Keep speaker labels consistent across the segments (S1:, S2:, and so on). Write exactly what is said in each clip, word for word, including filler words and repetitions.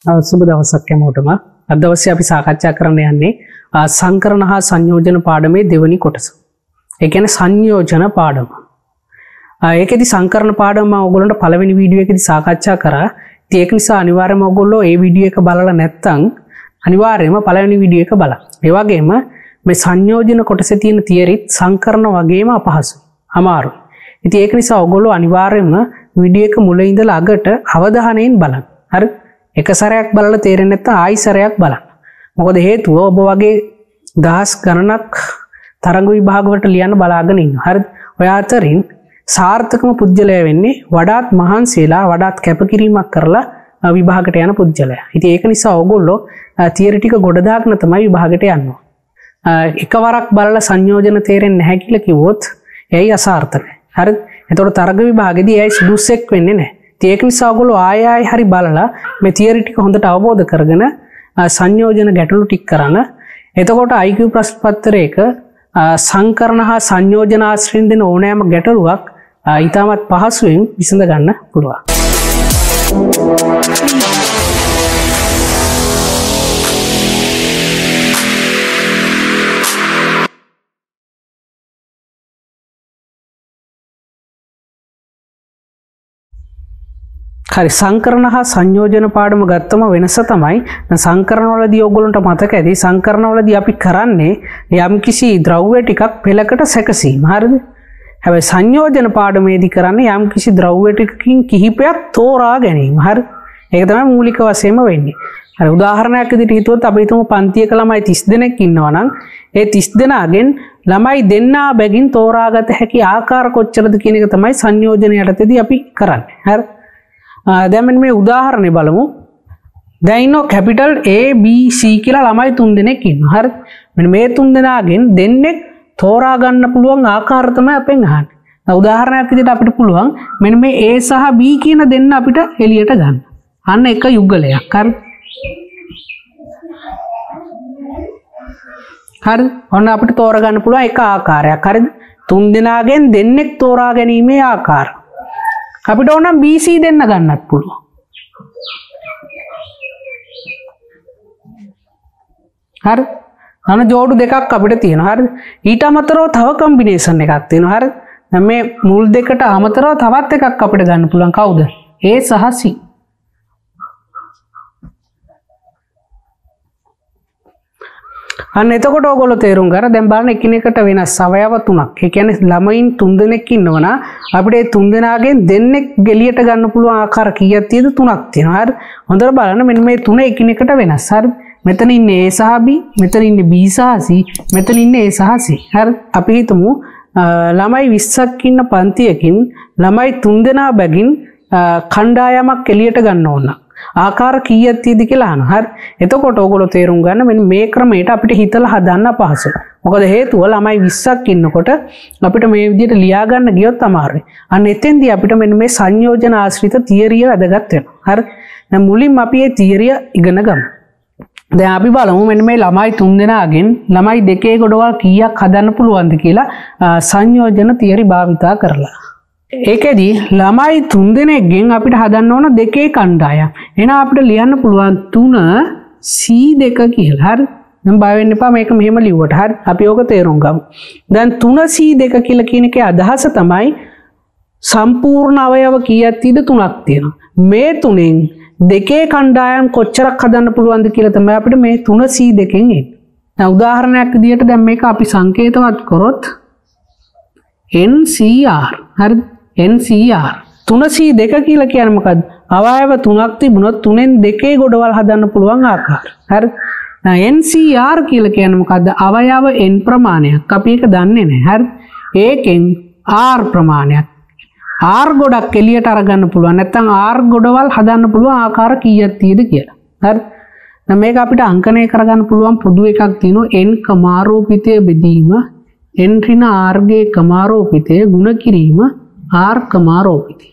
S1: සුබ දවසක් හැමෝටම. අද දවසේ අපි සාකච්ඡා කරන්න යන්නේ සංකරණ හා සංයෝජන පාඩමේ දෙවැනි කොටස. ඒ කියන්නේ සංයෝජන පාඩම. ඒකෙදි සංකරණ පාඩම මම ඔයගොල්ලන්ට පළවෙනි වීඩියෝ එකේදී සාකච්ඡා කරා. ඉතින් ඒක නිසා අනිවාර්යයෙන්ම ඔයගොල්ලෝ ඒ වීඩියෝ එක බලලා නැත්නම් අනිවාර්යයෙන්ම පළවෙනි වීඩියෝ එක බලන්න. ඒ වගේම මේ සංයෝජන කොටසේ තියෙන තියරිත් සංකරණ වගේම අපහසුයි. අමාරුයි. ඉතින් ඒක නිසා ඔයගොල්ලෝ අනිවාර්යයෙන්ම වීඩියෝ එක මුල ඉඳලා අගට අවධානයෙන් බලන්න. හරි? එක සැරයක් බලලා තේරෙන්නේ නැත්නම් ආයි සැරයක් බලන්න. මොකද හේතුව ඔබ වගේ දහස් ගණනක් තරඟ විභාග වලට ලියන්න බලාගෙන ඉන්නවා. හරිද? ඔය අතරින් සාර්ථකම පුජ්‍යලය වෙන්නේ වඩාත් මහන්සියලා වඩාත් කැපකිරීමක් කරලා විභාගයට යන පුජ්‍යලයා. ඉතින් ඒක නිසා ඔයගොල්ලෝ තියරි ටික ගොඩ දාගෙන තමයි විභාගයට යන්නේ. එකවරක් බලලා සංයෝජන තේරෙන්නේ නැහැ කියලා කිව්වොත් එයි අසාර්ථකයි. හරිද? එතකොට තරඟ විභාගෙදී එයි සුදුස්සෙක් වෙන්නේ නැහැ. ඒක නිසා ඔයගොල්ලෝ ආය ආය හරි බලලා මේ තියරි ටික හොඳට අවබෝධ කරගෙන සංයෝජන ගැටලු ටික කරන්න. එතකොට I Q ප්‍රශ්න පත්‍රයක සංකරණ හා සංයෝජන ආශ්‍රයෙන් දෙන ඕනෑම ගැටලුවක් ඊටමත් පහසුවෙන් විසඳ ගන්න පුළුවන්. හරි සංකරණ හා සංයෝජන පාඩම ගත්තම වෙනස තමයි සංකරණ වලදී ඔයගොල්ලන්ට මතක ඇති සංකරණ වලදී අපි කරන්නේ යම්කිසි ද්‍රව්‍ය ටිකක් පෙළකට සැකසීම. හරිද? හැබැයි සංයෝජන පාඩමේදී කරන්නේ යම්කිසි ද්‍රව්‍ය ටිකකින් කිහිපයක් තෝරා ගැනීම. හරි? ඒක තමයි මූලික වශයෙන්ම වෙන්නේ. හරි උදාහරණයක් විදිහට හිතුවොත් අපි හිතමු පන්තියක ළමයි තිස් දෙනෙක් ඉන්නවා නම් ඒ තිස් දෙනාගෙන් ළමයි දෙන්නා බැගින් තෝරාගත හැකි ආකාර කොච්චරද කියන එක තමයි සංයෝජන යටතේදී අපි කරන්නේ. හරි? දැන් මෙන්න මේ උදාහරණය බලමු. දැන් ඉන්නෝ කැපිටල් A B C කියලා ළමයි තුන් දෙනෙක් ඉන්නවා. හරි? මෙන්න මේ තුන් දෙනාගෙන් දෙන්නෙක් තෝරා ගන්න පුළුවන් ආකාර තමයි අපෙන් අහන්නේ. දැන් උදාහරණයක් විදිහට අපිට පුළුවන් මෙන්න මේ A සහ B කියන දෙන්න අපිට එළියට ගන්න. අන්න එක යුගලයක්. හරි? හරි? ඔන්න අපිට තෝරා ගන්න පුළුවන් එක ආකාරයක්. හරිද? තුන් දෙනාගෙන් දෙන්නෙක් තෝරා ගැනීමේ ආකාරය. අපිට ඕන B C දෙන්න ගන්නත් පුළුවන්. හරි? අන ජෝඩු දෙකක් අපිට තියෙනවා. හරිද? ඊට අමතරව තව කම්බිනේෂන් එකක් තියෙනවා. හරිද? දැන් මේ මුල් දෙකට අමතරව තවත් එකක් අපිට ගන්න පුළුවන්. කවුද? A සහ C. අන්න එතකොට ඔයගොල්ලෝ තේරුම් ගන්න දැන් බලන්න එකිනෙකට වෙනස් අවයව තුනක්. ඒ කියන්නේ ළමයින් තුන් දෙනෙක් ඉන්නවනම් අපිට ඒ තුන් දෙනාගෙන් දෙන්නෙක් ගෙලියට ගන්න පුළුවන් ආකාර කීයක් තියෙද? තුනක් තියෙනවා. හරි? හොඳට බලන්න මෙන්න මේ තුන එකිනෙකට වෙනස්. හරි? මෙතන ඉන්නේ A සහ B, මෙතන ඉන්නේ B සහ C, මෙතන ඉන්නේ A සහ C. හරි? අපි හිතමු ළමයි විස්සක් ඉන්න පන්තියකින් ළමයි තුන් දෙනා බැගින් කණ්ඩායමක් එළියට ගන්න ඕන. ආකාර කීයක් තියෙද කියලා අහනවා. හරි. එතකොට ඕගොල්ලෝ තේරුම් ගන්න මෙන්න මේ ක්‍රමයට අපිට හිතලා හදන්න අපහසුයි. මොකද හේතුව ළමයි විස්සක් ඉන්නකොට අපිට මේ විදිහට ලියා ගන්න ගියොත් අමාරුයි. අන්න එතෙන්දී අපිට මෙන්න මේ සංයෝජන ආශ්‍රිත තියරිය වැදගත් වෙනවා. හරි. දැන් මුලින්ම අපි මේ තියරිය ඉගෙන ගමු. දැන් අපි බලමු මෙන්න මේ ළමයි තුන් දෙනාගෙන් ළමයි දෙකේ ගොඩවල් කීයක් හදන්න පුළුවන්ද කියලා සංයෝජන තියරි භාවිතා කරලා. ඒකෙදි ළමයි තුන් දෙනෙක්ගෙන් අපිට හදන්න ඕන දෙකේ කණ්ඩායම්. එහෙනම් අපිට ලියන්න පුළුවන් තුන C දෙක කියලා. හරි? දැන් බය වෙන්න එපා මේක මෙහෙම ලිව්වට. හරි? අපි ඕක තේරුම් ගමු. දැන් තුන C දෙක කියලා කියන එකේ අදහස තමයි සම්පූර්ණ අවයව කීයක් තියෙද? තුනක් තියෙනවා. මේ තුනෙන් දෙකේ කණ්ඩායම් කොච්චරක් හදන්න පුළුවන්ද කියලා තමයි අපිට මේ තුන C දෙකෙන් එන්නේ. දැන් උදාහරණයක් විදිහට දැන් මේක අපි සංකේතවත් කරොත් N C R. හරිද? N C R තුන C දෙක කියලා කියන්නේ මොකද්ද? අවයව තුනක් තිබුණොත් තුනෙන් දෙකේ ගොඩවල් හදන්න පුළුවන් ආකාර. හරි? N C R කියලා කියන්නේ මොකද්ද? අවයව n ප්‍රමාණයක්. අපි ඒක දන්නේ නැහැ. හරි? ඒකෙන් R ප්‍රමාණයක්. R ගොඩක් එළියට අරගන්න පුළුවන්. නැත්නම් R ගොඩවල් හදන්න පුළුවන් ආකාර කීයක් තියෙද කියලා. හරි? දැන් මේක අපිට අංකණය කරගන්න පුළුවන් පොදු එකක් තියෙනවා n කමාරෝපිතය බෙදීම n ඍණ R ගේ කමාරෝපිතය ගුණ කිරීම R කමාරෝපිතය.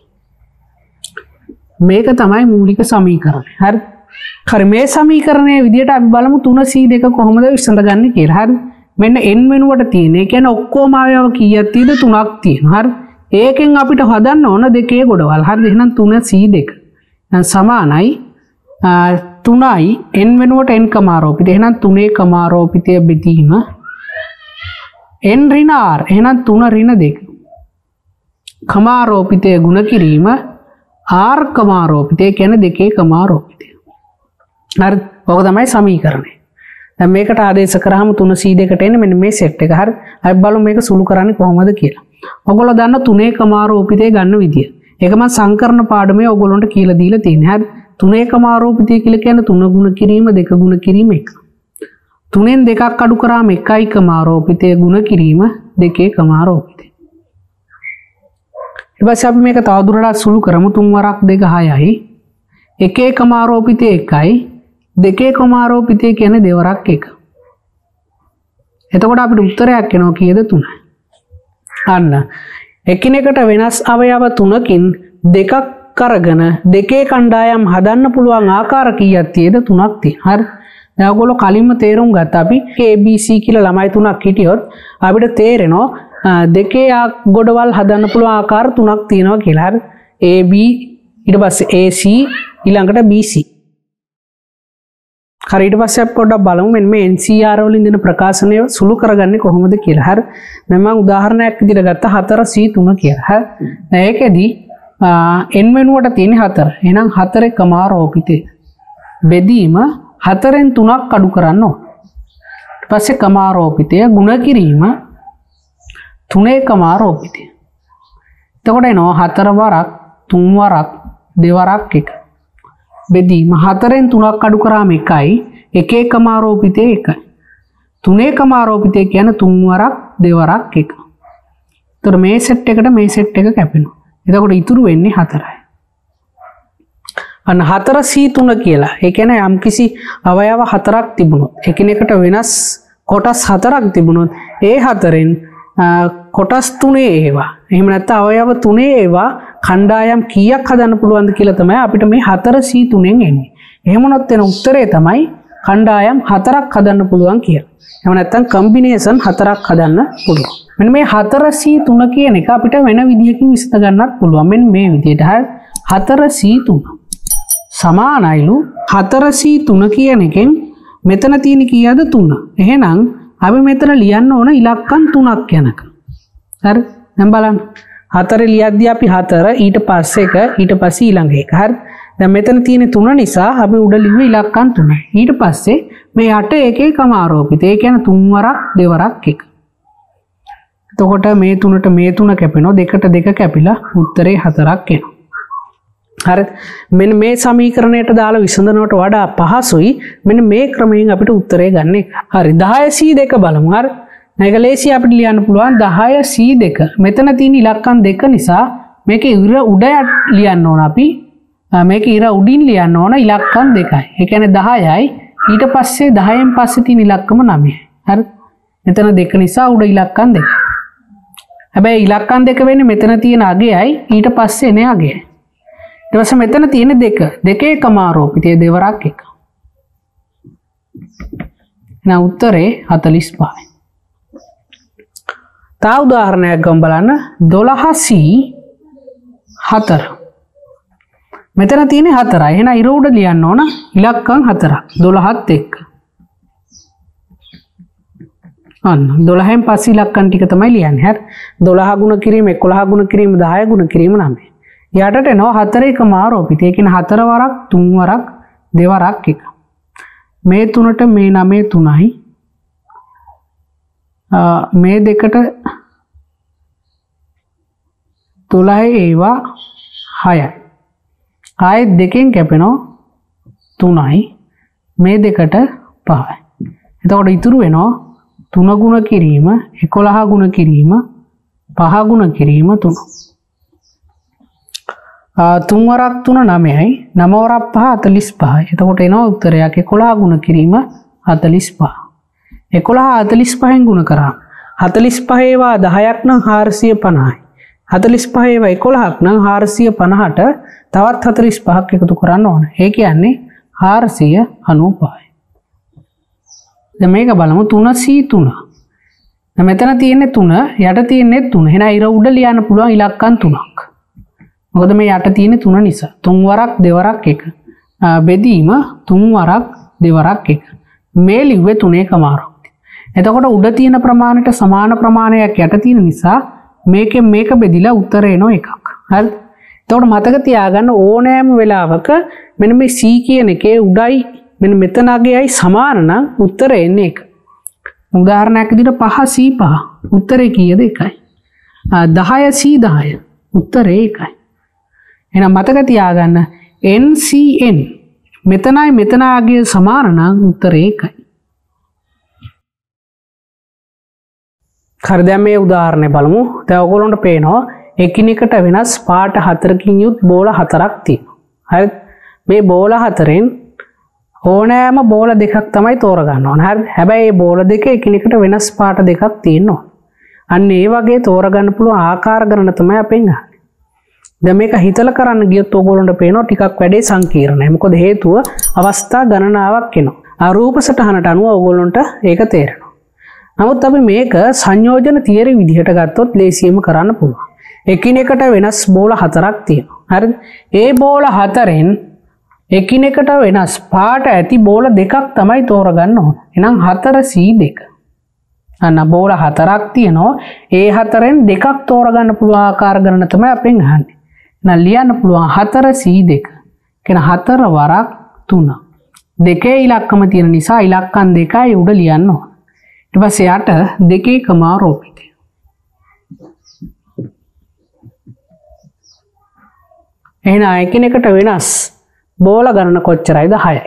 S1: මේක තමයි මූලික සමීකරණය. හරි? හරි මේ සමීකරණයේ විදිහට අපි බලමු තුන C දෙක කොහොමද විසඳගන්නේ කියලා. හරි? මෙන්න n වෙනුවට තියෙන. ඒ කියන්නේ ඔක්කොම අවයව කීයක් තියෙද? තුනක් තියෙනවා. හරි? ඒකෙන් අපිට හදන්න ඕන දෙකේ ගොඩවල්. හරිද? එහෙනම් තුන C දෙක. දැන් සමානයි තුනයි n වෙනුවට n කමාරෝපිත. එහෙනම් තුනේ කමාරෝපිතය බෙදීම n ඍණ r. එහෙනම් තුන ඍණ දෙක. කමාරෝපිතය ගුණ කිරීම r කමාරෝපිතය කියන්නේ දෙකේ කමාරෝපිතය. හරි. ඔක තමයි සමීකරණය. දැන් මේකට ආදේශ කරාම තුන c දෙකට එන්නේ මෙන්න මේ සෙට් එක. හරි. අපි බලමු මේක සුළු කරන්නේ කොහොමද කියලා. ඔයගොල්ලෝ දන්න තුනේ කමාරෝපිතය ගන්න විදිය. ඒක මම සංකරණ පාඩමේ ඔයගොල්ලන්ට කියලා දීලා තියෙනවා. හරි. තුනේ කමාරෝපිතය කියලා කියන්නේ තුන ගුණ කිරීම දෙක ගුණ කිරීම එක. තුනෙන් දෙකක් අඩු කරාම එකයි කමාරෝපිතය ගුණ කිරීම දෙකේ කමාරෝපිතය. ඊට පස්සේ අපි මේක තවදුරටත් සුළු කරමු. තුන් වරක් දෙක හයයි. එකේ කමාරෝපිතය එකයි. දෙකේ කමාරෝපිතය කියන්නේ දෙවරක් එක. එතකොට අපිට උත්තරයක් එනවා කීයද? තුනයි. අන්න එකිනෙකට වෙනස් අවයව තුනකින් දෙකක් කරගෙන දෙකේ කණ්ඩායම් හදන්න පුළුවන් ආකාර කීයක් තියෙද? තුනක් තියෙනවා. හරි. දැන් ඔයගොල්ලෝ කලින්ම තේරුම් ගත්තා අපි A B C කියලා ළමයි තුනක් හිටියොත් අපිට තේරෙනවා දෙකේ ගොඩවල් හදන්න පුළුවන් ආකාර තුනක් තියෙනවා කියලා. හරි. A B ඊට පස්සේ A C ඊළඟට B C. හරි. ඊට පස්සේ අපි පොඩ්ඩක් බලමු මෙන්න මේ N C R වලින් දෙන ප්‍රකාශනය සුළු කරගන්නේ කොහොමද කියලා. හරි. දැන් මම උදාහරණයක් විදිහට ගත්ත හතර C තුන කියලා. හරි. දැන් ඒකෙදි n වෙනුවට තියෙන හතර. එහෙනම් හතරේ කමාරෝපිතය බෙදීම හතරෙන් තුනක් අඩු කරන්න ඕන. ඊට පස්සේ කමාරෝපිතය ගුණ කිරීම තුනේ කමාරෝපිතය. එතකොට එනවා හතර වරක් තුන් වරක් දෙවරක් එක. බෙදීම හතරෙන් තුනක් අඩු කරාම එකයි. එකේ කමාරෝපිතය එකයි. තුනේ කමාරෝපිතය කියන්නේ තුන් වරක් දෙවරක් එක. එතකොට මේ සෙට් එකට මේ සෙට් එක කැපෙනවා. එතකොට ඉතුරු වෙන්නේ හතරයි. අන්න හතර C තුන කියලා. ඒ කියන්නේ යම්කිසි අවයව හතරක් තිබුණොත් එකිනෙකට වෙනස් කොටස් හතරක් තිබුණොත් ඒ හතරෙන් කොටස් තුනේ ඒවා. එහෙම නැත්නම් අවයව තුනේ ඒවා කණ්ඩායම් කීයක් හදන්න පුළුවන්ද කියලා තමයි අපිට මේ හතර C තුනෙන් එන්නේ. එහෙම වුණොත් එන උත්තරේ තමයි කණ්ඩායම් හතරක් හදන්න පුළුවන් කියලා. එහෙම නැත්නම් කම්බිනේෂන් හතරක් හදන්න පුළුවන්. මෙන්න මේ හතර C තුන කියන එක අපිට වෙන විදිහකින් විසඳ ගන්නත් පුළුවන්. මෙන්න මේ විදිහට හතර C තුන සමානයිලු හතර C තුන කියන එකෙන් මෙතන තියෙන කීයද? තුන. එහෙනම් අපි මෙතන ලියන්න ඕන ඉලක්කම් තුනක් යනක. හරි. දැන් බලන්න. හතර ලියද්දී අපි හතර ඊට පස්සේ එක ඊට පස්සේ ඊළඟ එක. හරි. දැන් මෙතන තියෙන තුන නිසා අපි උඩ ලිව්වේ ඉලක්කම් තුනයි. ඊට පස්සේ මේ යට එකේ කමාරෝපිතය. ඒ කියන්නේ තුන් වරක් දෙවරක් එක. එතකොට මේ තුනට මේ තුන කැපෙනවා. දෙකට දෙක කැපිලා උත්තරේ හතරක් එනවා. හරි. මෙන්න මේ සමීකරණයට දාලා විසඳනවට වඩා පහසුයි මෙන්න මේ ක්‍රමයෙන් අපිට උත්තරේ ගන්න එක. හරි. දහය C දෙක බලමු. හරි. මේක ලේසි අපිට ලියන්න පුළුවන් දහය C දෙක. මෙතන තියෙන ඉලක්කම් දෙක නිසා මේක ඉර උඩ ලියන්න ඕන අපි. මේක ඉර උඩින් ලියන්න ඕන ඉලක්කම් දෙකයි. ඒ කියන්නේ දහයයි ඊට පස්සේ දහයෙන් පස්සේ තියෙන ඉලක්කම නවයයි. හරි. මෙතන දෙක නිසා උඩ ඉලක්කම් දෙක. හැබැයි ඉලක්කම් දෙක වෙන්නේ මෙතන තියෙන අගයයි ඊට පස්සේ එන අගයයි. ඊට පස්සේ මෙතන තියෙන දෙක. දෙකේ කමාරෝපිතය දෙවරක් එක. එහෙනම් උත්තරේ හතළිස් පහයි. තව උදාහරණයක් ගමු බලන්න. දොළහ C හතර. මෙතන තියෙන්නේ හතරයි. එහෙනම් ඉර උඩ ලියන්න ඕන ඉලක්කම් හතරක්. දොළහත් එක්ක. අන්න දොළහෙන් පස්සේ ඉලක්කම් ටික තමයි ලියන්නේ. හරි. දොළහ ගුණ කිරීම එකොළහ ගුණ කිරීම දහය ගුණ කිරීම නවය. යටට එනවා හතරේ කමාරෝපිතය. ඒ කියන්නේ හතර වරක් තුන් වරක් දෙවරක් එක. මේ තුනට මේ නවය තුනයි. මේ දෙකට දොළහ ඒවා හයයි. ආයෙත් දෙකෙන් කැපෙනවා තුනයි. මේ දෙකට පහයි. එතකොට ඉතුරු වෙනවා තුන ගුණ කිරීම එකොළහ ගුණ කිරීම පහ ගුණ කිරීම තුන. තුන් වරක් තුන නවයයි. නව වරක් පහ හතළිස් පහයි. එතකොට එනවා උත්තරයක් එකොළහ ගුණ කිරීම හතළිස් පහ. එකොළහ හතළිස් පහෙන් ගුණ කරා. හතළිස් පහ ඒවා දහයක් නම් හාරසිය පනහයි. හතළිස් පහ ඒවා එකොළහක් නම් හාරසිය පනහට තවත් හතළිස් පහක් එකතු කරන්න ඕන. ඒ කියන්නේ හාරසිය අනූ පහයි. දැන් මේක බලමු තුන C තුන. දැන් මෙතන තියෙන්නේ තුන යට තියෙන්නේ තුන. එහෙනම් ඉර උඩ ලියන්න පුළුවන් ඉලක්කම් තුනක්. මොකද මේ යට තියෙන්නේ තුන නිසා. තුන් වරක් දෙවරක් එක. බෙදීම තුන් වරක් දෙවරක් එක. මේ ලිව්වේ තුනකමාරක්. එතකොට උඩ තියෙන ප්‍රමාණයට සමාන ප්‍රමාණයක් යට තියෙන නිසා මේකෙන් මේක බෙදිලා උත්තරේ එනවා එකක්. හරිද? එතකොට මතක තියාගන්න ඕනෑම වෙලාවක මෙන්න මේ C කියන එකේ උඩයි මෙන්න මෙතන අගයයි සමාන නම් උත්තරේ එන්නේ එක. උදාහරණයක් විදිහට පහ C පහ උත්තරේ කීයද? එකයි. දහය C දහය උත්තරේ එකයි. එහෙනම් මතක තියාගන්න N C N මෙතනයි මෙතන අගය සමාන නම් උත්තරේ එකයි. හරි දැන් මේ උදාහරණය බලමු. දැන් ඔයගොල්ලන්ට පේනවා එකිනෙකට වෙනස් පාට හතරකින් යුත් බෝල හතරක් තියෙනවා. හරිද? මේ බෝල හතරෙන් ඕනෑම බෝල දෙකක් තමයි තෝරගන්න ඕන. හරිද? හැබැයි මේ බෝල දෙක එකිනෙකට වෙනස් පාට දෙකක් තියෙනවා. අන්න ඒ වගේ තෝරගන්න පුළුවන් ආකාර ගණන තමයි අපෙන් අහන්නේ. දැන් මේක හිතලා කරන්න ගියොත් ඕගොල්ලන්ට පේනවා ටිකක් වැඩේ සංකීර්ණයි. මොකද හේතුව අවස්ථා ගණනාවක් එනවා. ආ රූප සටහනට අනුව ඕගොල්ලන්ට ඒක තේරෙනවා. නමුත් අපි මේක සංයෝජන තියරි විදිහට ගත්තොත් ලේසියෙන්ම කරන්න පුළුවන්. එකිනෙකට වෙනස් බෝල හතරක් තියෙනවා. හරිද? ඒ බෝල හතරෙන් එකිනෙකට වෙනස් පාට ඇති බෝල දෙකක් තමයි තෝරගන්න ඕන. එහෙනම් හතර C දෙක. අන්න බෝල හතරක් තියෙනවා. ඒ හතරෙන් දෙකක් තෝරගන්න පුළුවන් ආකාර ගණන තමයි අපෙන් අහන්නේ. එහෙනම් ලියන්න පුළුවන් හතර C දෙක. කියන හතර වරක් තුන. දෙකේ ඉලක්කම තියෙන නිසා ඉලක්කම් දෙකයි උඩ ලියන්න ඕන. ඊට පස්සේ යට දෙකේ කමා රෝපිතය. එහෙනම් එකිනෙකට වෙනස් බෝල ගණන කොච්චරයිද? හයයි.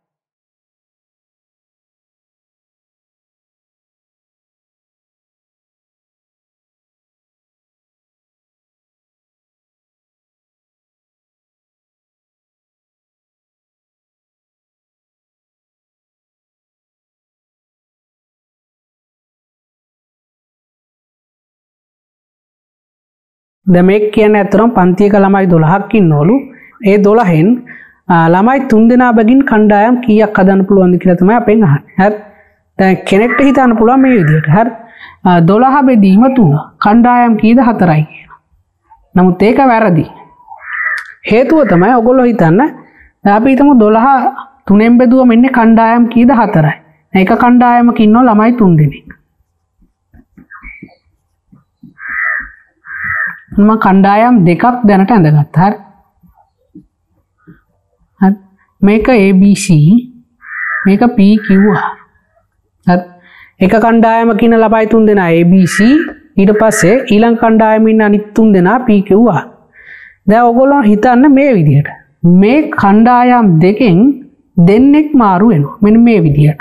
S1: දැන් මේක කියන්නේ අතරම පන්තියක ළමයි දොළහක් ඉන්නවලු. ඒ දොළහෙන් ළමයි තුන් දෙනා බැගින් කණ්ඩායම් කීයක් හදන්න පුළුවන්ද කියලා තමයි අපෙන් අහන්නේ. හරි. දැන් කෙනෙක්ට හිතන්න පුළුවන් මේ විදිහට. හරි. දොළහ බෙදීම තුන. කණ්ඩායම් කීයද? හතරයි කියලා. නමුත් ඒක වැරදි. හේතුව තමයි ඔයගොල්ලෝ හිතන්න අපි හිතමු දොළහ තුනෙන් බෙදුවම ඉන්නේ කණ්ඩායම් කීයද? හතරයි. එක කණ්ඩායමක ඉන්නව ළමයි තුන් දෙනෙක්. මම කණ්ඩායම් දෙකක් දැනට ඇඳගත්තා. හරි. හරි. මේක A B C මේක P Q R. හරි. එක කණ්ඩායමක ඉන්න ළමයි තුන් දෙනා A B C ඊට පස්සේ ඊළඟ කණ්ඩායමේ ඉන්න අනිත් තුන් දෙනා P Q R. දැන් ඔයගොල්ලෝ හිතන්න මේ විදිහට. මේ කණ්ඩායම් දෙකෙන් දෙන්නෙක් මාරු වෙනවා. මෙන්න මේ විදිහට.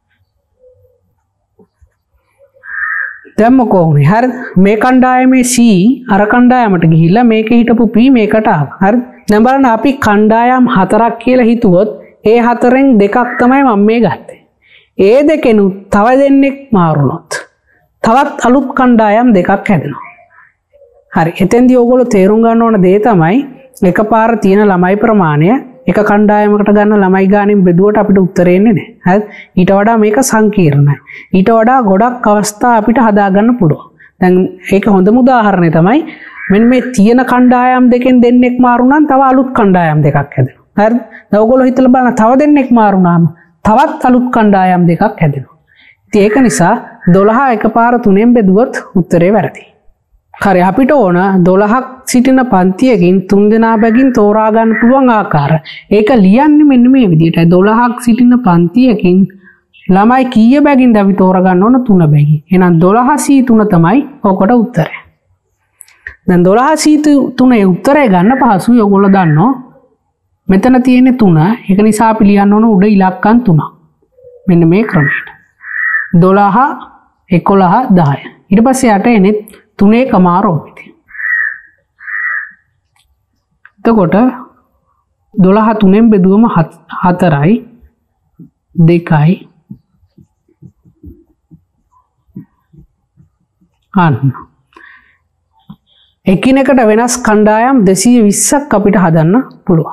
S1: දැන් මොකෝ වුනේ? හරිද? මේ කණ්ඩායමේ C අර කණ්ඩායමට ගිහිල්ලා මේකේ හිටපු P මේකට ආවා. හරිද? දැන් බලන්න අපි කණ්ඩායම් හතරක් කියලා හිතුවොත් ඒ හතරෙන් දෙකක් තමයි මම මේ ගත්තේ. ඒ දෙකෙනුත් තව දෙන්නෙක් මාරුනොත් තවත් අලුත් කණ්ඩායම් දෙකක් හැදෙනවා. හරි. එතෙන්දී ඕගොල්ලෝ තේරුම් ගන්න ඕන දේ තමයි එකපාර තියෙන ළමයි ප්‍රමාණය එක කණ්ඩායමකට ගන්න ළමයි ගානින් බෙදුවට අපිට උත්තරේ එන්නේ නැහැ. හරි. ඊට වඩා මේක සංකීර්ණයි. ඊට වඩා ගොඩක් අවස්ථා අපිට හදා ගන්න පුළුවන්. දැන් ඒක හොඳම උදාහරණය තමයි මෙන්න මේ තියෙන කණ්ඩායම් දෙකෙන් දෙන්නෙක් මාරු නම් තව අලුත් කණ්ඩායම් දෙකක් හැදෙනවා. හරිද? දැන් ඔයගොල්ලෝ හිතලා බලන්න තව දෙන්නෙක් මාරු නම් තවත් අලුත් කණ්ඩායම් දෙකක් හැදෙනවා. ඉතින් ඒක නිසා දොළහ එකපාර තුනෙන් බෙදුවොත් උත්තරේ වැරදි. හරි අපිට ඕන දොළහක් සිටින පන්තියකින් තුන් දෙනා බැගින් තෝරා ගන්න පුළුවන් ආකාර. ඒක ලියන්නේ මෙන්න මේ විදිහටයි. දොළහක් සිටින පන්තියකින් ළමයි කීය බැගින්ද අපි තෝරා ගන්න ඕන? තුන බැගින්. එහෙනම් දොළහ C තුන තමයි ඔකට උත්තරය. දැන් දොළහ C තුනේ උත්තරය ගන්න පහසුයි. ඔයගොල්ලෝ දන්නවා. මෙතන තියෙන්නේ තුන. ඒක නිසා අපි ලියන්න ඕන උඩ ඉලක්කම් තුනක්. මෙන්න මේ ක්‍රමයට. දොළහ එකොළහ දහය. ඊට පස්සේ යට එන්නේ තුනේ කමා රෝපිතය. එතකොට දොළහ තුනෙන් බෙදුවම හතරයි දෙකයි අන්න. එකිනෙකට වෙනස් කණ්ඩායම් දෙසිය විස්සක් අපිට හදන්න පුළුවන්.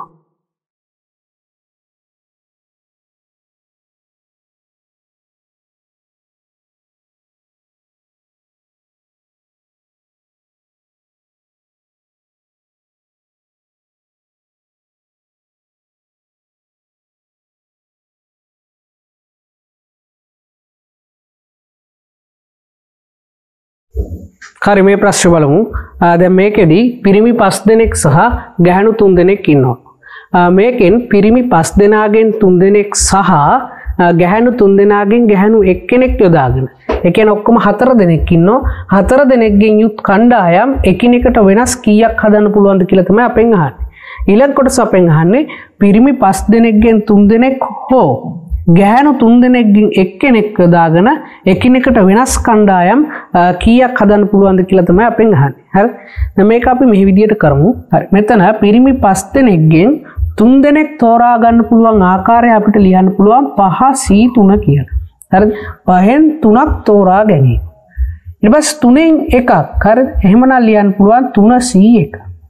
S1: හරි මේ ප්‍රශ්නේ බලමු. දැන් මේකෙදි පිරිමි පස් දෙනෙක් සහ ගැහැණු තුන් දෙනෙක් ඉන්නවා. මේකෙන් පිරිමි පස් දෙනාගෙන් තුන් දෙනෙක් සහ ගැහැණු තුන් දෙනාගෙන් ගැහැණු එක්කෙනෙක් යොදාගෙන. ඒ කියන්නේ ඔක්කොම හතර දෙනෙක් ඉන්නවා. හතර දෙනෙක්ගෙන් යුත් කණ්ඩායම් එකිනෙකට වෙනස් කීයක් හදන්න පුළුවන්ද කියලා තමයි අපෙන් අහන්නේ. ඊළඟ කොටස අපෙන් අහන්නේ පිරිමි පස් දෙනෙක්ගෙන් තුන් දෙනෙක් හෝ ගැහැණු තුන් දෙනෙක්ගෙන් එක්කෙනෙක් යොදාගෙන එකිනෙකට වෙනස් කණ්ඩායම් කීයක් හදන්න පුළුවන්ද කියලා තමයි අපෙන් අහන්නේ. හරි. දැන් මේක අපි මේ විදිහට කරමු. හරි. මෙතන පිරිමි පස් දෙනෙක්ගෙන් තුන් දෙනෙක් තෝරා ගන්න පුළුවන් ආකාරය අපිට ලියන්න පුළුවන් පහ සී තුන කියලා. හරිද? පහෙන් තුනක් තෝරා ගැනීම. ඊට පස්සේ තුනෙන් එකක්. හරිද? එහෙමනම් ලියන්න පුළුවන් තුන සී එක.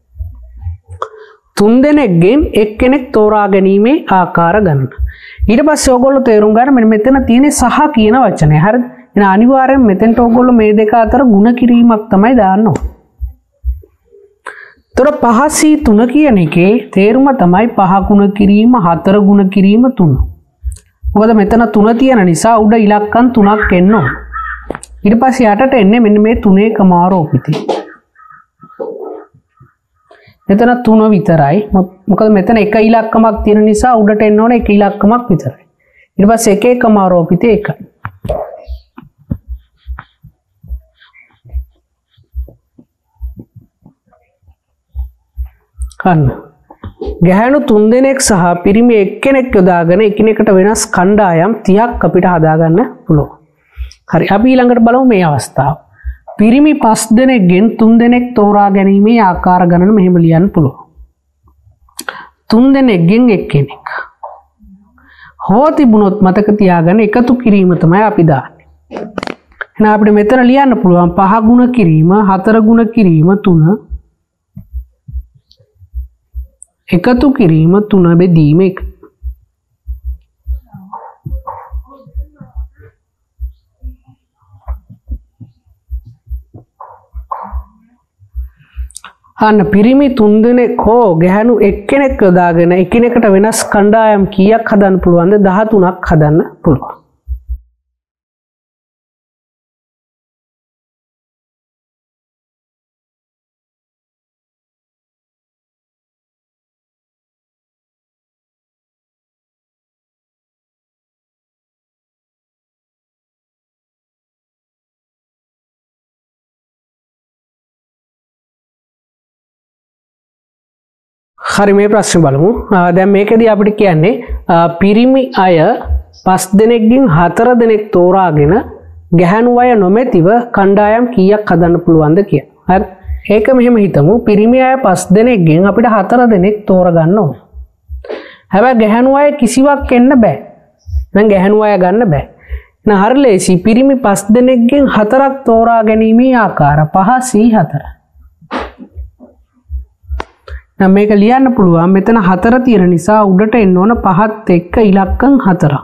S1: තුන් දෙනෙක්ගෙන් එක්කෙනෙක් තෝරා ගැනීමේ ආකාර ගන්න. ඊට පස්සේ ඔයගොල්ලෝ තේරුම් ගන්න මෙන්න මෙතන තියෙන සහ කියන වචනේ. හරිද? එහෙනම් අනිවාර්යෙන් මෙතෙන්ට ඔයගොල්ලෝ මේ දෙක අතර ಗುಣ කිරීමක් තමයි දාන්න ඕනේ. තොර පහ සී තුන කියන එකේ තේරුම තමයි පහ ගුණ කිරීම හතර ගුණ කිරීම තුන. මොකද මෙතන තුන තියෙන නිසා උඩ ඉලක්කම් තුනක් එන්න ඕන. ඊට පස්සේ යටට එන්නේ මෙන්න මේ තුනේ කමාරෝපිතේ. මෙතන තුන විතරයි. මොකද මෙතන එක ඉලක්කමක් තියෙන නිසා උඩට එන්න ඕන එක ඉලක්කමක් විතරයි. ඊට පස්සේ එක එක කමාරෝපිතේ එකයි. අන්න ගැහැණු තුන් දෙනෙක් සහ පිරිමි එක්කෙනෙක් යොදාගෙන එකිනෙකට වෙනස් කණ්ඩායම් තිහක් අපිට හදාගන්න පුළුවන්. හරි අපි ඊළඟට බලමු මේ අවස්ථාව. පිරිමි පස් දෙනෙක්ගෙන් තුන් දෙනෙක් තෝරා ගැනීමේ ආකාර ගණන මෙහෙම ලියන්න පුළුවන්. තුන් දෙනෙක්ගෙන් එක්කෙනෙක්. හෝ තිබුණොත් මතක තියාගන්න එකතු කිරීම තමයි අපි දාන්නේ. එහෙනම් අපිට මෙතන ලියන්න පුළුවන් පහ ගුණ කිරීම හතර ගුණ කිරීම තුන එකතු කිරීම තුන බෙදීම එක. අන්න පිරිමි තුන් දෙනෙක් හෝ ගැහැණු එක්කෙනෙක් යොදාගෙන එකිනෙකට වෙනස් කණ්ඩායම් කීයක් හදන්න පුළුවන්ද? දහතුනක් හදන්න පුළුවන්. හරි මේ ප්‍රශ්නේ බලමු. දැන් මේකදී අපිට කියන්නේ පිරිමි අය පස් දෙනෙක්ගෙන් හතර දෙනෙක් තෝරාගෙන ගැහැණු අය නොමැතිව කණ්ඩායම් කීයක් හදන්න පුළුවන්ද කියලා. හරි. ඒක මෙහෙම හිතමු. පිරිමි අය පස් දෙනෙක්ගෙන් අපිට හතර දෙනෙක් තෝරගන්න ඕන. හැබැයි ගැහැණු අය කිසිවක් එන්න බෑ. දැන් ගැහැණු අය ගන්න බෑ. එහෙනම් හරි ලේසි. පිරිමි පස් දෙනෙක්ගෙන් හතරක් තෝරා ගැනීමේ ආකාර පහ සී හතර. නම් මේක ලියන්න පුළුවන් මෙතන හතර තියෙන නිසා උඩට එන්න ඕන පහත් එක්ක ඉලක්කම් හතරක්.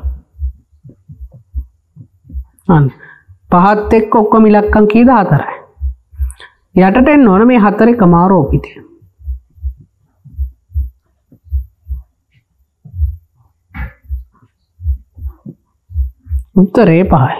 S1: අන්න පහත් එක්ක ඔක්කොම ඉලක්කම් කීයද? හතරයි. යටට එන්න ඕන මේ හතරේ කමාරෝපිතය. උත්තරේ පහයි.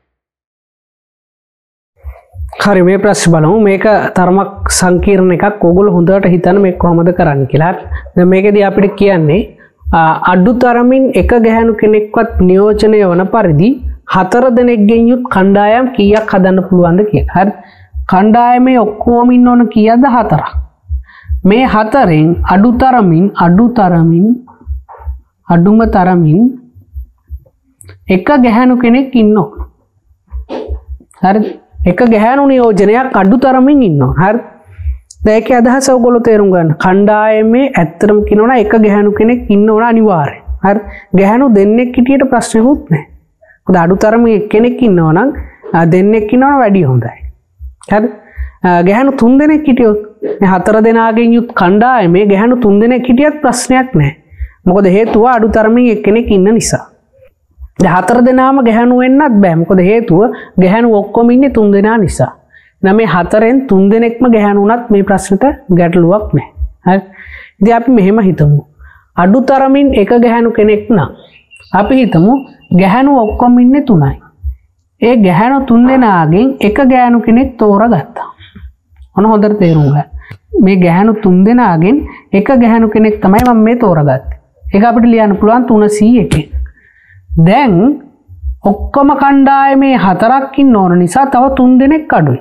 S1: හරි මේ ප්‍රශ්නේ බලමු. මේක තරමක් සංකීර්ණ එකක්. ඕගොල්ලෝ හොඳට හිතන්න මේක කොහොමද කරන්න කියලා. දැන් මේකෙදී අපිට කියන්නේ අඩුතරමින් එක ගැහැණු කෙනෙක්වත් නියෝජනය වන පරිදි හතර දෙනෙක්ගෙන් යුත් කණ්ඩායම් කීයක් හදන්න පුළුවන්ද කියලා. හරි. කණ්ඩායමේ ඔක්කොම ඉන්න ඕන කීයද? හතරක්. මේ හතරෙන් අඩුතරමින් අඩුතරමින් අඩුම තරමින් එක ගැහැණු කෙනෙක් ඉන්න ඕන. හරි. එක ගැහැණු නියෝජනයක් අඩුතරමින් ඉන්නවා. හරි. දැන් ඒකේ අදහස ඔයගොල්ලෝ තේරුම් ගන්න. කණ්ඩායමේ ඇත්තටම කියනවා එක ගැහැණු කෙනෙක් ඉන්න ඕන අනිවාර්යයෙන්. හරි. ගැහැණු දෙන්නෙක් හිටියට ප්‍රශ්නෙකුත් නැහැ. මොකද අඩුතරමින් එක්කෙනෙක් ඉන්නවා නම් දෙන්නෙක් ඉන්නවනම් වැඩි හොඳයි. හරි. ගැහැණු තුන් දෙනෙක් හිටියොත් මේ හතර දෙනාගෙන් යුත් කණ්ඩායමේ ගැහැණු තුන් දෙනෙක් හිටියත් ප්‍රශ්නයක් නැහැ. මොකද හේතුව අඩුතරමින් එක්කෙනෙක් ඉන්න නිසා. හතර දෙනාම ගැහැණු වෙන්නත් බෑ. මොකද හේතුව ගැහැණු ඔක්කොම ඉන්නේ තුන් දෙනා නිසා. නම් මේ හතරෙන් තුන් දෙනෙක්ම ගැහැණු වුණත් මේ ප්‍රශ්නෙට ගැටලුවක් නැහැ. හරි. ඉතින් අපි මෙහෙම හිතමු. අඩුතරමින් එක ගැහැණු කෙනෙක් නම් අපි හිතමු ගැහැණු ඔක්කොම ඉන්නේ තුනයි. ඒ ගැහැණු තුන් දෙනාගෙන් එක ගෑනු කෙනෙක් තෝරගත්තා. ඔන්න හොඳට තේරුම් ගන්න. මේ ගැහැණු තුන් දෙනාගෙන් එක ගැහැණු කෙනෙක් තමයි මම මේ තෝරගත්තේ. ඒක අපිට ලියන්න පුළුවන් තුනසිය එකෙන්. දැන් ඔක්කොම කණ්ඩායමේ හතරක් ඉන්න ඕන නිසා තව තුන් දෙනෙක් අඩුයි.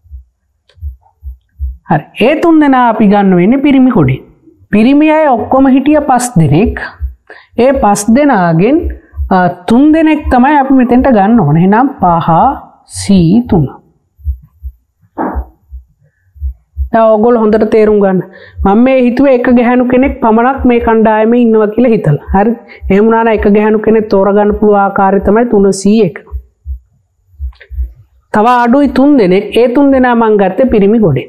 S1: හරි. ඒ තුන් දෙනා අපි ගන්න වෙන්නේ පිරිමි කොටේ. පිරිමි අය ඔක්කොම හිටිය පස් දෙනෙක්. ඒ පස් දෙනාගෙන් තුන් දෙනෙක් තමයි අපි මෙතෙන්ට ගන්න ඕන. එහෙනම් පහ සී තුන. දැන් ඕගොල්ලෝ හොඳට තේරුම් ගන්න. මම මේ හිතුවේ එක ගැහැණු කෙනෙක් පමණක් මේ කණ්ඩායමේ ඉන්නවා කියලා හිතලා. හරි. එහෙම වුණා නම් එක ගැහැණු කෙනෙක් තෝරගන්න පුළුවන් ආකාරය තමයි තුනසිය එක. තව අඩුයි තුන් දෙනෙක්. ඒ තුන් දෙනා මං ගත්තේ පිරිමි ගොඩේ.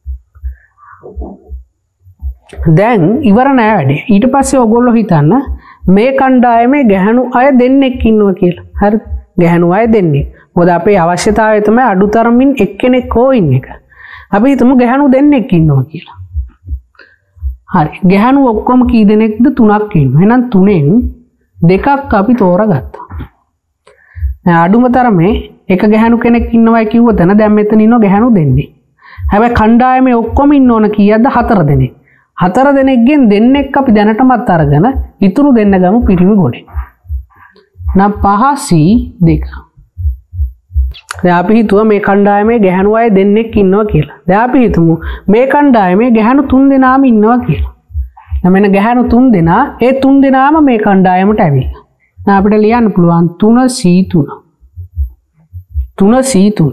S1: දැන් ඉවර නෑ වැඩේ. ඊට පස්සේ ඔයගොල්ලෝ හිතන්න මේ කණ්ඩායමේ ගැහණු අය දෙන්නෙක් ඉන්නවා කියලා. හරි. ගැහණු අය දෙන්නෙක්. මොකද අපේ අවශ්‍යතාවය තමයි අඩුතරමින් එක්කෙනෙක් හෝ ඉන්න එක. අපි හිතමු ගැහණු දෙන්නෙක් ඉන්නවා කියලා. හරි. ගැහණු ඔක්කොම කී දෙනෙක්ද? තුනක් ඉන්නවා. එහෙනම් තුනෙන් දෙකක් අපි තෝරගත්තා. දැන් අඩුම තරමේ එක ගැහණු කෙනෙක් ඉන්නවා කිව්වොත් දැන් මෙතන ඉන්නවා ගැහණු දෙන්නෙක්. හැබැයි කණ්ඩායමේ ඔක්කොම ඉන්න ඕන කීයක්ද? හතර දෙනෙක්. හතර දෙනෙක්ගෙන් දෙන්නෙක් අපි දැනටමත් අරගෙන ඉතුරු දෙන්න ගමු පිරිමි ගොඩේ. නම් පහ සී දෙක. දැන් අපි හිතුවා මේ කණ්ඩායමේ ගැහණු අය දෙන්නෙක් ඉන්නවා කියලා. දැන් අපි හිතමු මේ කණ්ඩායමේ ගැහණු තුන් දෙනාම ඉන්නවා කියලා. දැන් මෙන්න ගැහණු තුන් දෙනා, ඒ තුන් දෙනාම මේ කණ්ඩායමට ඇවිල්ලා. දැන් අපිට ලියන්න පුළුවන් තුන සී තුන. තුන සී තුන.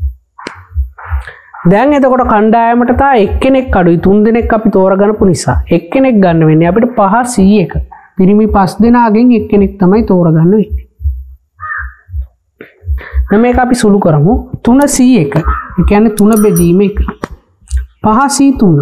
S1: දැන් එතකොට කණ්ඩායමට තා එක්කෙනෙක් අඩුයි. තුන් දෙනෙක් අපි තෝරගන්නපු නිසා එක්කෙනෙක් ගන්න වෙන්නේ අපිට පහ සී එක. පිරිමි පස් දෙනාගෙන් එක්කෙනෙක් තමයි තෝරගන්න වෙන්නේ. දැන් මේක අපි සුළු කරමු. තුන සී එක. ඒ කියන්නේ තුන බෙදීම එක. පහ සී තුන.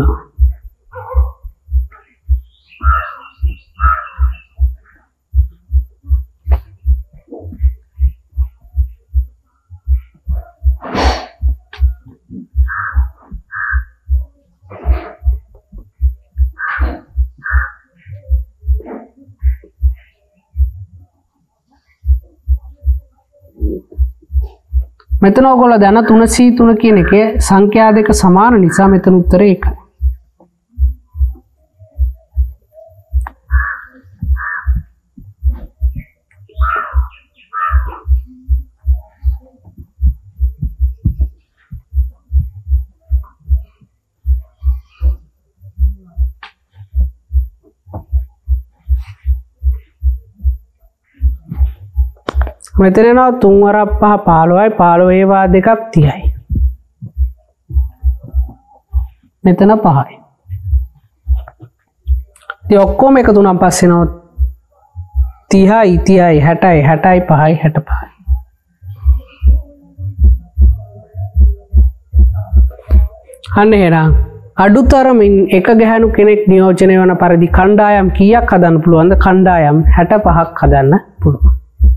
S1: මෙතන ඔයගොල්ලෝ දන්න තුන සී තුන කියන එකේ සංඛ්‍යා දෙක සමාන නිසා මෙතන උත්තරේ එකයි. මෙතන යනවා තුන් වරක් පහ පහළොවයි පහළොව ඒවා දෙකක් තිහයි. මෙතන පහයි. ඉතින් ඔක්කොම එකතු වුණාන් පස්සේ යනවා තිහයි තිහයි හැටයි හැටයි පහයි හැට පහයි. අන්න එහෙනම් අඩුතරමින් එක ගැහණු කෙනෙක් නියෝජනය වන පරිදි කණ්ඩායම් කීයක් හදන්න පුළුවන්ද? කණ්ඩායම් හැට පහක් හදන්න පුළුවන්.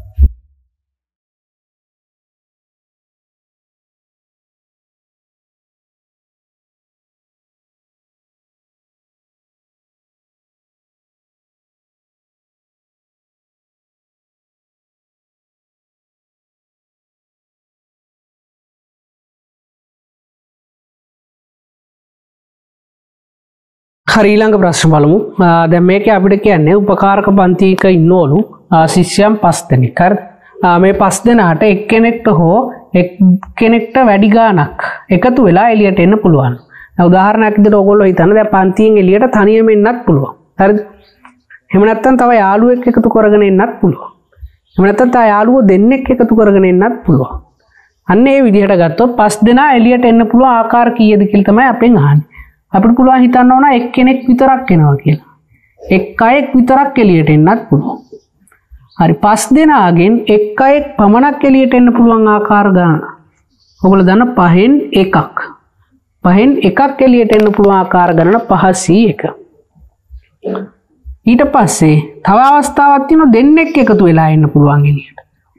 S1: හරි ඊළඟ ප්‍රශ්න බලමු. දැන් මේකේ අපිට කියන්නේ උපකාරක පන්තියක ඉන්නවලු ශිෂ්‍යයන් පස් දෙනෙක්. හරි. මේ පස් දෙනාට එක්කෙනෙක්ට හෝ එක්කෙනෙක්ට වැඩි ගාණක් එකතු වෙලා එළියට එන්න පුළුවන්. දැන් උදාහරණයක් විදිහට ඕගොල්ලෝ හිතන්න දැන් පන්තියෙන් එළියට තනියම එන්නත් පුළුවන්. හරිද? එහෙම නැත්නම් තව යාළුවෙක් එකතු කරගෙන එන්නත් පුළුවන්. එහෙම නැත්නම් තව යාළුවෝ දෙන්නෙක් එකතු කරගෙන එන්නත් පුළුවන්. අන්න ඒ විදිහට ගත්තොත් පස් දෙනා එළියට එන්න පුළුවන් ආකාර කීයද කියලා තමයි අපෙන් අහන්නේ. අපිට පුළුවන් හිතන්න ඕන එක්කෙනෙක් විතරක් එනවා කියලා. එක් අයෙක් විතරක් එළියට එන්නත් පුළුවන්. හරි පස් දෙනාගෙන් එක් අයෙක් පමණක් එළියට එන්න පුළුවන් ආකාර ගන්න. ඔයගොල්ලෝ දන්න පහෙන් එකක්. පහෙන් එකක් එළියට එන්න පුළුවන් ආකාර ගණන පහ සී එක. ඊට පස්සේ තව අවස්ථාවක් තියෙනවා දෙන්නෙක් එකතු වෙලා එන්න පුළුවන් එළියට.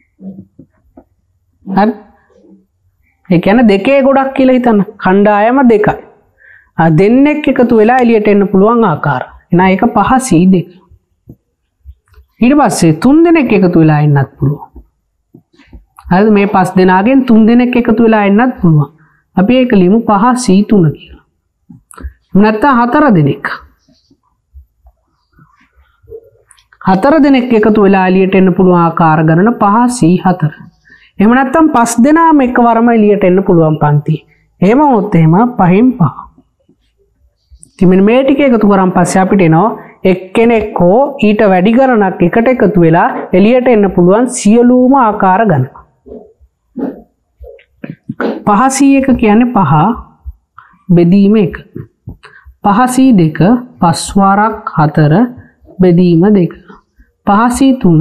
S1: හරි. ඒ කියන්නේ දෙකේ ගොඩක් කියලා හිතන්න. කණ්ඩායම දෙකයි. දෙන්නෙක් එකතු වෙලා එළියට එන්න පුළුවන් ආකාර. එහෙනම් ඒක පහ සී දෙක. ඊට පස්සේ තුන් දෙනෙක් එකතු වෙලා එන්නත් පුළුවන්. හරිද? මේ පස් දෙනාගෙන් තුන් දෙනෙක් එකතු වෙලා එන්නත් පුළුවන්. අපි ඒක ලියමු පහ සී තුන කියලා. නැත්නම් හතර දෙනෙක්. හතර දෙනෙක් එකතු වෙලා එළියට එන්න පුළුවන් ආකාර ගණන පහ සී හතර. එහෙම නැත්නම් පස් දෙනාම එකවරම එළියට එන්න පුළුවන් පන්ති. එහෙම වුණොත් එහෙම පහෙන් පහ. ඉතින් මේ ටික එකතු කරන් පස්සේ අපිට එනවා එක්කෙනෙක් හෝ ඊට වැඩි ගණනක් එකට එකතු වෙලා එළියට එන්න පුළුවන් සියලුම ආකාර ගණන. පහ සී එක කියන්නේ පහ බෙදීම එක. පහ සී දෙක පස් වාරක් හතර බෙදීම දෙක. පහ සී තුන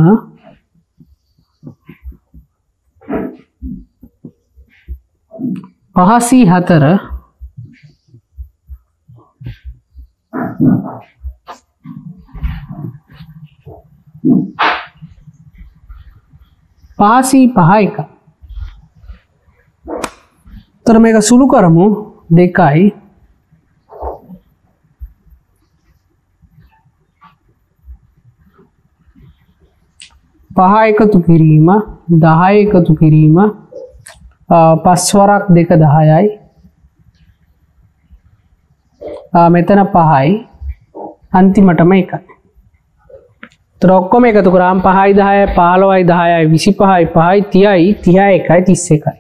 S1: පහ සී හතර පහ සී පහ එක. තර මේක සුළු කරමු දෙකයි පහ එකතු කිරීම දහය එකතු කිරීම පස් වරක් දෙක දහයයි මෙතන පහයි අන්තිමටම එකයි. තර ඔක්කොම එකතු කරාම පහයි දහයයි පහළොවයි දහයයි විසිපහයි පහයි තිහයි තිහ එකයි තිස් එකයි.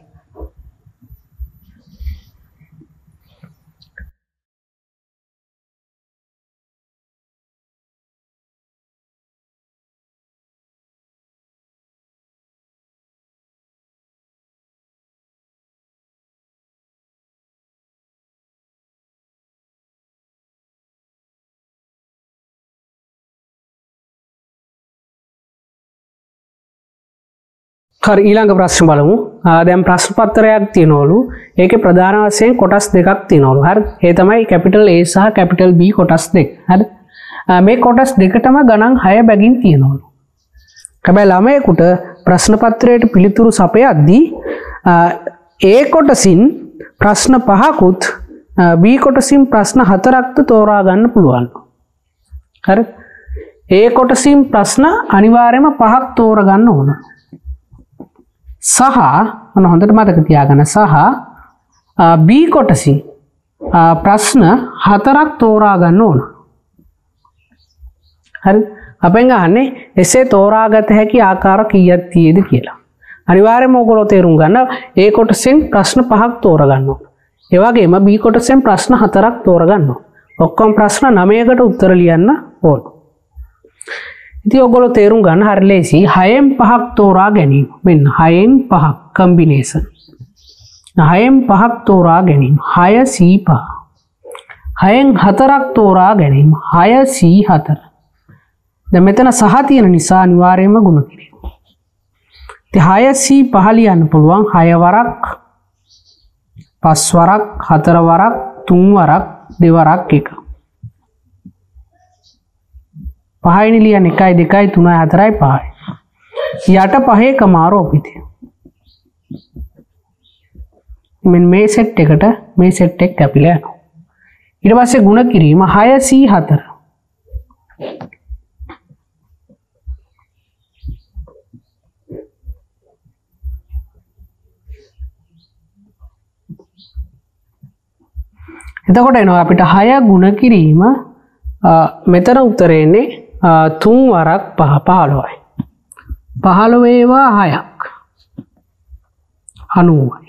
S1: හරි ඊළඟ ප්‍රශ්න බලමු. දැන් ප්‍රශ්න පත්‍රයක් තියෙනවලු. ඒකේ ප්‍රධාන වශයෙන් කොටස් දෙකක් තියෙනවලු. හරි. ඒ තමයි කැපිටල් A සහ කැපිටල් B කොටස් දෙක. හරි. මේ කොටස් දෙකටම ගණන් හය බැගින් තියෙනවලු. හැබැයි ළමයෙකුට ප්‍රශ්න පත්‍රයට පිළිතුරු සපයද්දී A කොටසින් ප්‍රශ්න පහකුත් B කොටසින් ප්‍රශ්න හතරක්ද තෝරා ගන්න පුළුවන්. හරි. A කොටසින් ප්‍රශ්න අනිවාර්යයෙන්ම පහක් තෝරා ගන්න ඕන. සහ මොන හොඳට මතක තියාගන්න සහ B කොටසින් ප්‍රශ්න හතරක් තෝරා ගන්න ඕන. හරි. අපෙන් අහන්නේ එසේ තෝරාගත හැකි ආකාර කීයක් තියෙද කියලා. අනිවාර්යයෙන්ම ඔයගොල්ලෝ තේරුම් ගන්න A කොටසෙන් ප්‍රශ්න පහක් තෝරා ගන්න ඕන. ඒ වගේම B කොටසෙන් ප්‍රශ්න හතරක් තෝරා ගන්න ඕන. ඔක්කොම ප්‍රශ්න නවයකට උත්තර ලියන්න ඕන. ඉතින් ඔයගොල්ලෝ තේරුම් ගන්න හරි ලේසි. හයෙන් පහක් තෝරා ගැනීම. මෙන්න හයෙන් පහක් කම්බිනේෂන්. හයෙන් පහක් තෝරා ගැනීම. හය සී පහ. හයෙන් හතරක් තෝරා ගැනීම. හය සී හතර. දැන් මෙතන සහ තියෙන නිසා අනිවාර්යයෙන්ම ගුණ කිරීම. ඉතින් හය සී පහ ලියන්න පුළුවන් හය වරක් පස් වරක් හතර වරක් තුන් වරක් දෙවරක් එක. පහයිනි ලියන්න එකයි දෙකයි තුනයි හතරයි පහයි. යට පහේ කමාරු අපිට. මෙන්න මේ සෙට් එකට මේ සෙට් එක කැපිලා යනවා. ඊට පස්සේ ගුණ කිරීම හය සී හතර. එතකොට එනවා අපිට හය ගුණ කිරීම මෙතන උත්තරේ එන්නේ තුන් වරක් පහ පහළොවයි. පහළොව ඒවා හයක් අනූවයි.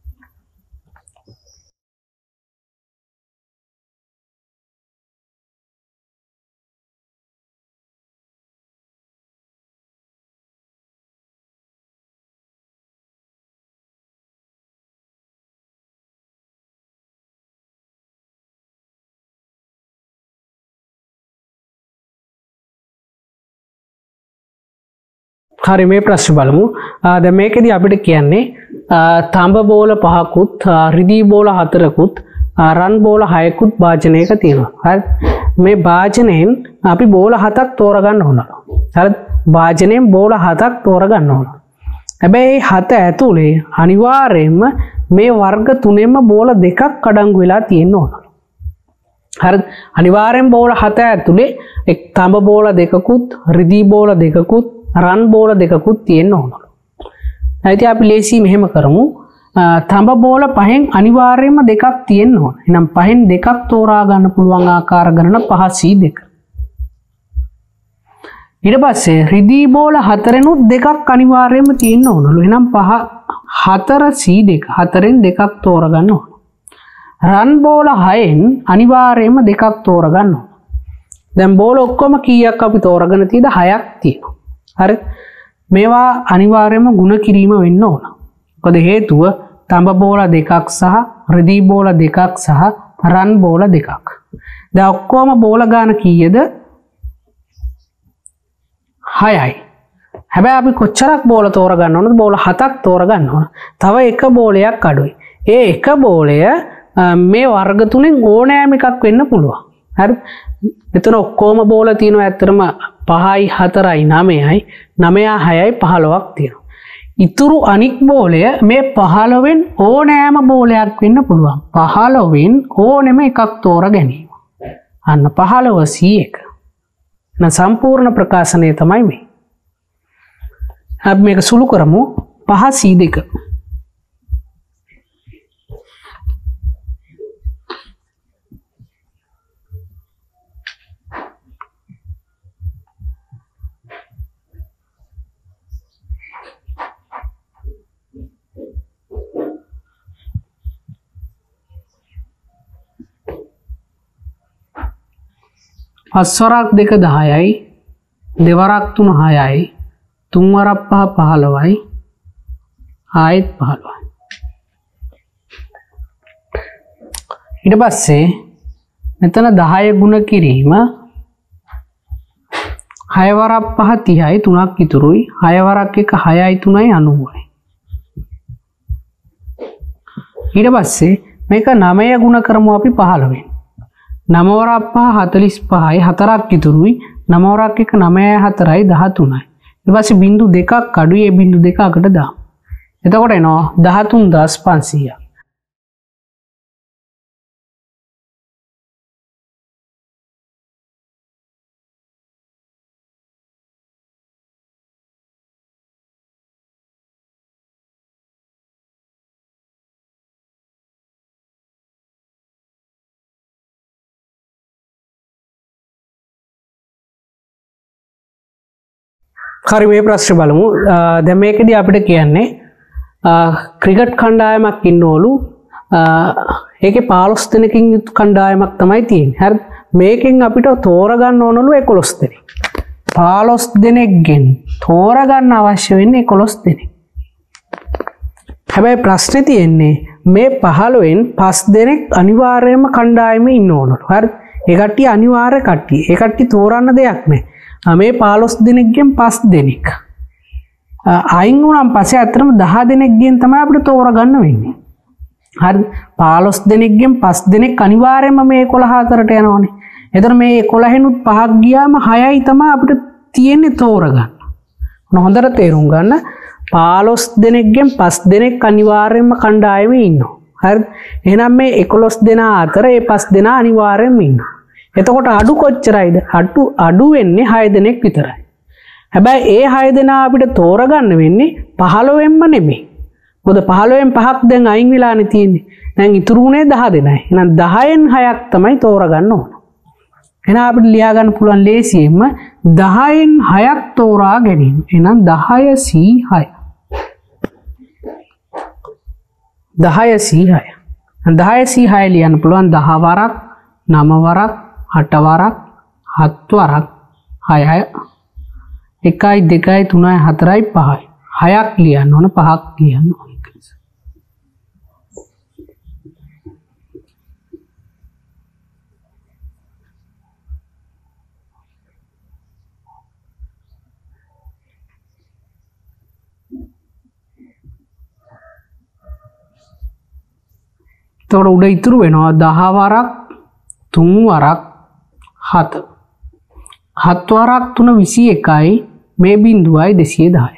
S1: හරි මේ ප්‍රශ්න බලමු. දැන් මේකෙදි අපිට කියන්නේ තඹ බෝල පහකුත් රිදී බෝල හතරකුත් රන් බෝල හයකුත් භාජනයක තියෙනවා. හරි. මේ භාජනයෙන් අපි බෝල හතක් තෝරගන්න ඕන. හරි. භාජනයෙන් බෝල හතක් තෝරගන්න ඕන. හැබැයි හත ඇතුලේ අනිවාර්යයෙන්ම මේ වර්ග තුනෙන්ම බෝල දෙකක් අඩංගු වෙලා තියෙන්න ඕන. හරි. අනිවාර්යෙන් බෝල හත ඇතුලේ එක් තඹ බෝල දෙකකුත් රිදී බෝල දෙකකුත් රන් බෝල දෙකකුත් තියෙන්න ඕන. නැති අපි ලේසි මෙහෙම කරමු. තඹ බෝල පහෙන් අනිවාර්යයෙන්ම දෙකක් තියෙන්න ඕන. එහෙනම් පහෙන් දෙකක් තෝරා ගන්න පුළුවන් ආකාර ගණන පහ සී දෙක. ඊට පස්සේ රිදී බෝල හතරෙනුත් දෙකක් අනිවාර්යයෙන්ම තියෙන්න ඕනලු. එහෙනම් පහ හතර සී දෙක. හතරෙන් දෙකක් තෝරගන්න ඕන. රන් බෝල හයෙන් අනිවාර්යයෙන්ම දෙකක් තෝරගන්න ඕන. දැන් බෝල ඔක්කොම කීයක් අපි තෝරගෙන තියෙද? හයක් තියෙනවා. හරි. මේවා අනිවාර්යයෙන්ම ಗುಣ කිරීම වෙන්න ඕන. මොකද හේතුව තඹ බෝල දෙකක් සහ රිදී බෝල දෙකක් සහ රන් බෝල දෙකක්. දැන් ඔක්කොම බෝල ගාන කීයද? හයයි. හැබැයි අපි කොච්චරක් බෝල තෝරගන්න ඕනද? බෝල හතක් තෝරගන්න ඕන. තව එක බෝලයක් අඩුයි. ඒ එක බෝලය මේ වර්ග තුනෙන් ඕනෑම එකක් වෙන්න පුළුවන්. හරි. මෙතන ඔක්කොම බෝල තියෙනවා ඇත්තටම පහයි හතරයි නවයයි නවයයි හයයි පහළොවක් තියෙනවා. ඉතුරු අනික් බෝලය මේ පහළොවෙන් ඕනෑම බෝලයක් වෙන්න පුළුවන්. පහළොවෙන් ඕනෙම එකක් තෝර ගැනීම. අන්න පහළොව සී එක. න සම්පූර්ණ ප්‍රකාශනය තමයි මේ. අපි මේක සුළු කරමු. පහ සී දෙක. පස්වරක් දෙක දහයයි, දෙවරක් තුන හයයි, තුන්වරක් පහ පහළොවයි, ආයෙත් පහළොවයි. ඊට පස්සේ මෙතන දහය ගුණ කිරීම හයවරක් පහ තිහයි, තුනක් ඉතුරුයි, හයවරක් එක හයයි තුනයි අනූවයි. ඊට පස්සේ මේක නවය ගුණ කරමු අපි පහළොවෙන්. නවවරක් පහ හතළිස් පහයි, හතරක් ඉතුරුයි, නවවරක් එක නවයයි හතරයි දහතුනයි. ඊට පස්සේ බිංදු දෙකක් අඩුයි, ඒ බිංදු දෙක අකට දාමු. එතකොට එනවා දහතුන් දහස් පන්සීයක්. හරි මේ ප්‍රශ්නේ බලමු. දැන් මේකෙදී අපිට කියන්නේ ක්‍රිකට් කණ්ඩායමක් ඉන්නවලු. ඒකේ පහළොස් දෙනෙකින් යුතු කණ්ඩායමක් තමයි තියෙන්නේ. හරි. මේකෙන් අපිට තෝරගන්න ඕනලු එකොළොස් දෙනෙක්. පහළොස් දෙනෙක්ගෙන් තෝරගන්න අවශ්‍ය වෙන්නේ එකොළොස් දෙනෙක්. හැබැයි ප්‍රශ්නේ තියෙන්නේ මේ පහළොවෙන් පස් දෙනෙක් අනිවාර්යයෙන්ම කණ්ඩායමේ ඉන්න ඕනලු. හරි. ඒ කට්ටිය අනිවාර්ය කට්ටිය. ඒ කට්ටිය තෝරන්න දෙයක් නැහැ. මේ පහළොස් දෙනෙක්ගෙන් පස් දෙනෙක් අයින් වුණාන් පස්සේ අතරම දහ දෙනෙක්ගෙන් තමයි අපිට තෝරගන්න වෙන්නේ. හරි. පහළොස් දෙනෙක්ගෙන් පස් දෙනෙක් අනිවාර්යයෙන්ම මේ එකොළහ අතරට යනවානේ. එතන මේ එකොළහෙනුත් පහක් ගියාම හයයි තමයි අපිට තියෙන්නේ තෝරගන්න. හොඳට තේරුම් ගන්න. පහළොස් දෙනෙක්ගෙන් පස් දෙනෙක් අනිවාර්යයෙන්ම කණ්ඩායමේ ඉන්නවා. හරි. එහෙනම් මේ එකොළොස් දෙනා අතර මේ පස් දෙනා අනිවාර්යයෙන්ම ඉන්නවා. එතකොට අඩු කොච්චරයිද? අඩු අඩු වෙන්නේ හය දෙනෙක් විතරයි. හැබැයි ඒ හය දෙනා අපිට තෝරගන්න වෙන්නේ පහළොවෙන්ම නෙමෙයි. මොකද පහළොවෙන් පහක් දැන් අයින් වෙලානේ තියෙන්නේ. දැන් ඉතුරු උනේ දහ දෙනයි. එහෙනම් දහයෙන් හයක් තමයි තෝරගන්න ඕන. එහෙනම් අපිට ලියා ගන්න පුළුවන් ලේසියෙන්ම දහයෙන් හයක් තෝරා ගැනීම. එහෙනම් දහය සී හය. දහය සී හය. දහය සී හය ලියන්න පුළුවන් දහ වරක්, නව වරක්, අට වරක්, හත් වරක්, හයයි, එකයි, දෙකයි, තුනයි, හතරයි, පහයි. හයක් ලියන්න ඕන, පහක් ලියන්න ඕන. එතකොට උඩ ඉතුරු වෙනවා දහ වරක්, තුන් වරක්, හත. හත් වරක් තුන විසි එකයි, මේ බිංදුවයි දෙසිය දහයයි.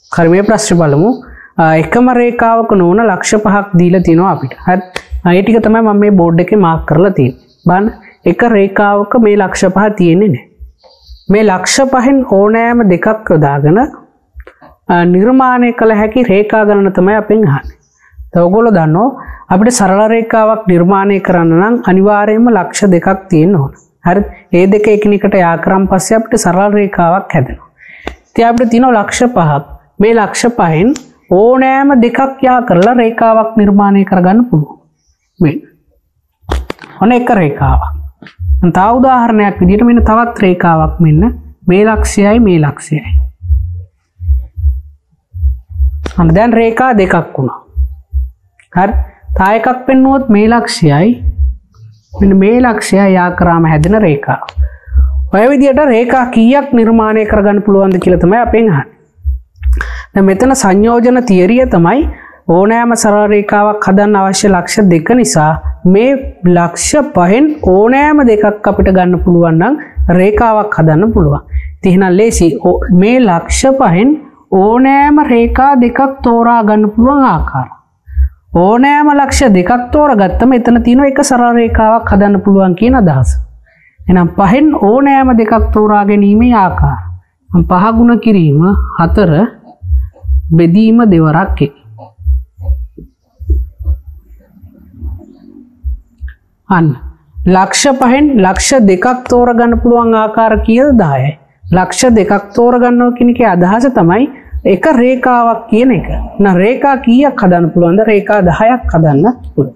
S1: හරි මේ ප්‍රශ්නේ බලමු. එකම රේඛාවක නොවන ලක්ෂ පහක් දීලා තිනවා අපිට. හරි. ඒ ටික තමයි මම මේ බෝඩ් එකේ මාක් කරලා තියෙන්නේ. බලන්න. එක රේඛාවක මේ ලක්ෂ පහ තියෙන්නේ නැහැ. මේ ලක්ෂ පහෙන් ඕනෑම දෙකක් යොදාගෙන නිර්මාණය කළ හැකි රේඛා ගණන තමයි අපෙන් අහන්නේ. දැන් ඔයගොල්ලෝ දන්නවා අපිට සරල රේඛාවක් නිර්මාණය කරන්න නම් අනිවාර්යයෙන්ම ලක්ෂ දෙකක් තියෙන්න ඕන. හරි. ඒ දෙක එකිනෙකට යා කරන් පස්සේ අපිට සරල රේඛාවක් හැදෙනවා. ඉතින් අපිට තියෙනවා ලක්ෂ පහක්. මේ ලක්ෂ පහෙන් ඕනෑම දෙකක් යා කරලා රේඛාවක් නිර්මාණය කරගන්න පුළුවන්. මේ. ඔන්න එක රේඛාවක්. තව උදාහරණයක් විදිහට මෙන්න තවත් රේඛාවක් මෙන්න මේ ලක්ෂයයි මේ ලක්ෂයයි. අන්න දැන් රේඛා දෙකක් වුණා. හරි. තා එකක් පෙන්නුවොත් මේ ලක්ෂයයි මෙන්න මේ ලක්ෂයයි යා කරාම හැදෙන රේඛාව. ඔය විදිහට රේඛා කීයක් නිර්මාණය කරගන්න පුළුවන්ද කියලා තමයි අපෙන් අහන්නේ. දැන් මෙතන සංයෝජන තියරිය තමයි ඕනෑම සරල රේඛාවක් හදන්න අවශ්‍ය ලක්ෂ දෙක නිසා මේ ලක්ෂ පහෙන් ඕනෑම දෙකක් අපිට ගන්න පුළුවන් නම් රේඛාවක් හදන්න පුළුවන්. ඉතින් එහෙනම් ලේසි මේ ලක්ෂ පහෙන් ඕනෑම රේඛා දෙකක් තෝරා ගන්න පුළුවන් ආකාරය. ඕනෑම ලක්ෂ දෙකක් තෝරගත්තම එතන තියෙන එක සරල රේඛාවක් හදන්න පුළුවන් කියන අදහස. එහෙනම් පහෙන් ඕනෑම දෙකක් තෝරා ගැනීමේ ආකාරය. පහ ගුණ කිරීම හතර බෙදීම දෙවරක් එක. අන්න ලක්ෂ පහෙන් ලක්ෂ දෙකක් තෝරගන්න පුළුවන් ආකාර කීයද දහයයි. ලක්ෂ දෙකක් තෝරගන්නවා කියන එකේ අදහස තමයි එක රේඛාවක් කියන එක. නා රේඛා කීයක් හදන්න පුළුවන්ද? රේඛා දහයක් හදන්න පුළුවන්.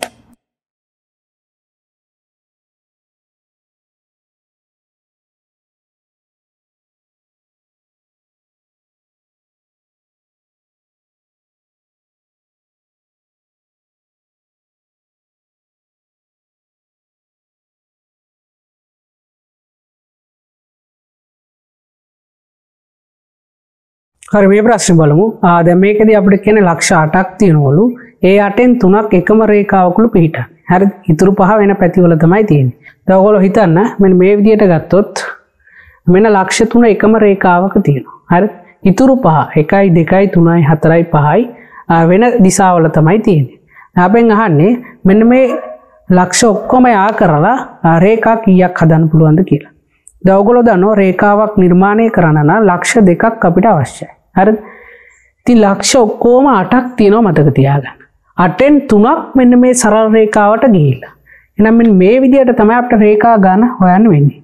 S1: හරි මේ ප්‍රශ්නේ බලමු. ආ දැන් මේකෙදී අපිට කියන්නේ ලක්ෂ අටක් තියෙනවලු. ඒ අටෙන් තුනක් එකම රේඛාවකලු පිහිටන්නේ. හරිද? ඉතුරු පහ වෙන පැතිවල තමයි තියෙන්නේ. දැන් ඔයගොල්ලෝ හිතන්න මෙන්න මේ විදිහට ගත්තොත් මෙන්න ලක්ෂ තුන එකම රේඛාවක තියෙනවා. හරිද? ඉතුරු පහ එකයි දෙකයි තුනයි හතරයි පහයි වෙන දිශාවල තමයි තියෙන්නේ. අපෙන් අහන්නේ මෙන්න මේ ලක්ෂ ඔක්කොම යා කරලා රේඛා කීයක් හදන්න පුළුවන්ද කියලා. දැන් ඔයගොල්ලෝ දන්නවා රේඛාවක් නිර්මාණය කරන්න නම් ලක්ෂ දෙකක් අපිට අවශ්‍යයි. හරිද? ඉතින් ලක්ෂ ඔක්කොම අටක් තියෙනවා මතක තියාගන්න. අටෙන් තුනක් මෙන්න මේ සරල රේඛාවට ගිහිල්ලා. එහෙනම් මෙන්න මේ විදිහට තමයි අපිට රේඛා ගන්න හොයන්න වෙන්නේ.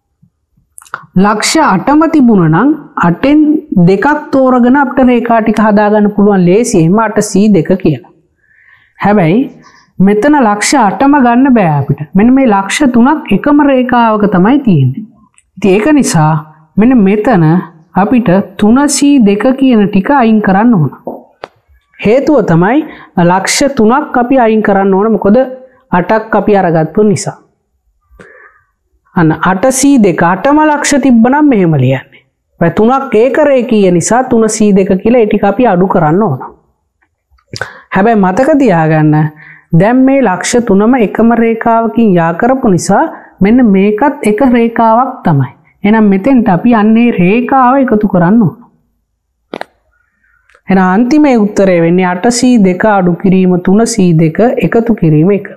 S1: ලක්ෂ අටම තිබුණා නම් අටෙන් දෙකක් තෝරගෙන අපිට රේඛා ටික හදාගන්න පුළුවන් ලේසියෙන්ම අට සී දෙක කියලා. හැබැයි මෙතන ලක්ෂ අටම ගන්න බෑ අපිට. මෙන්න මේ ලක්ෂ තුනක් එකම රේඛාවක තමයි තියෙන්නේ. ඉතින් ඒක නිසා මෙන්න මෙතන අපිට තුන සී දෙක කියන ටික අයින් කරන්න ඕන. හේතුව තමයි ලක්ෂ තුනක් අපි අයින් කරන්න ඕන. මොකද අටක් අපි අරගත්තු නිසා. අන්න අට සී දෙක අටම ලක්ෂ තිබ්බනම් මෙහෙම ලියන්නේ. ඒ තුනක් ඒක රේඛීය නිසා තුන සී දෙක කියලා ඒ ටික අපි අඩු කරන්න ඕන. හැබැයි මතක තියාගන්න දැන් මේ ලක්ෂ තුනම එකම රේඛාවකින් යා කරපු නිසා මෙන්න මේකත් එක රේඛාවක් තමයි. එහෙනම් මෙතෙන්ට අපි අන්නේ රේඛාව එකතු කරන්න ඕන. එහෙනම් අන්තිමේ උත්තරය වෙන්නේ අට සී දෙක අඩු කිරීම තුන සී දෙක එකතු කිරීම එක.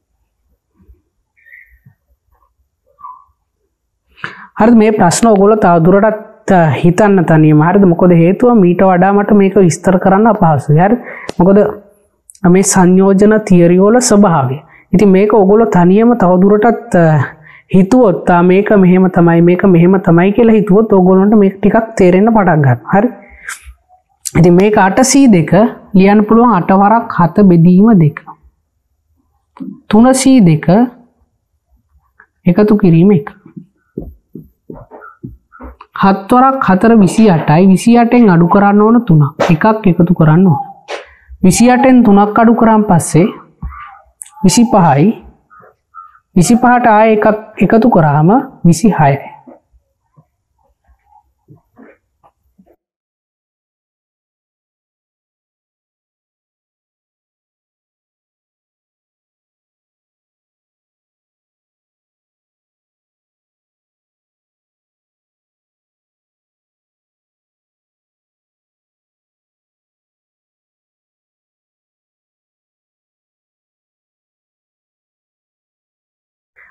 S1: හරිද? මේ ප්‍රශ්න ඔයගොල්ලෝ තවදුරටත් හිතන්න තනියම. හරිද? මොකද හේතුව මීට වඩා මට මේක විස්තර කරන්න අපහසුයි. හරිද? මොකද මේ සංයෝජන තියරි වල ස්වභාවය. ඉතින් මේක ඔයගොල්ලෝ තනියම තවදුරටත් හිතුවොත් මේක මෙහෙම තමයි මේක මෙහෙම තමයි කියලා හිතුවොත් ඕගොල්ලන්ට මේක ටිකක් තේරෙන්න පටන් ගන්නවා. හරි? ඉතින් මේක අට සී දෙක ලියන්න පුළුවන් අට වරක් හත බෙදීම දෙක. තුන සී දෙක එකතු කිරීම එක. හත් වරක් හතර විසි අටයි විසි අටෙන් අඩු කරන්න ඕන තුනක්. එකක් එකතු කරන්න ඕන. විසි අටෙන් තුනක් අඩු කරාන් පස්සේ විසි පහයි විසි පහට ආයෙ එකක් එකතු කරාම විසි හයයි.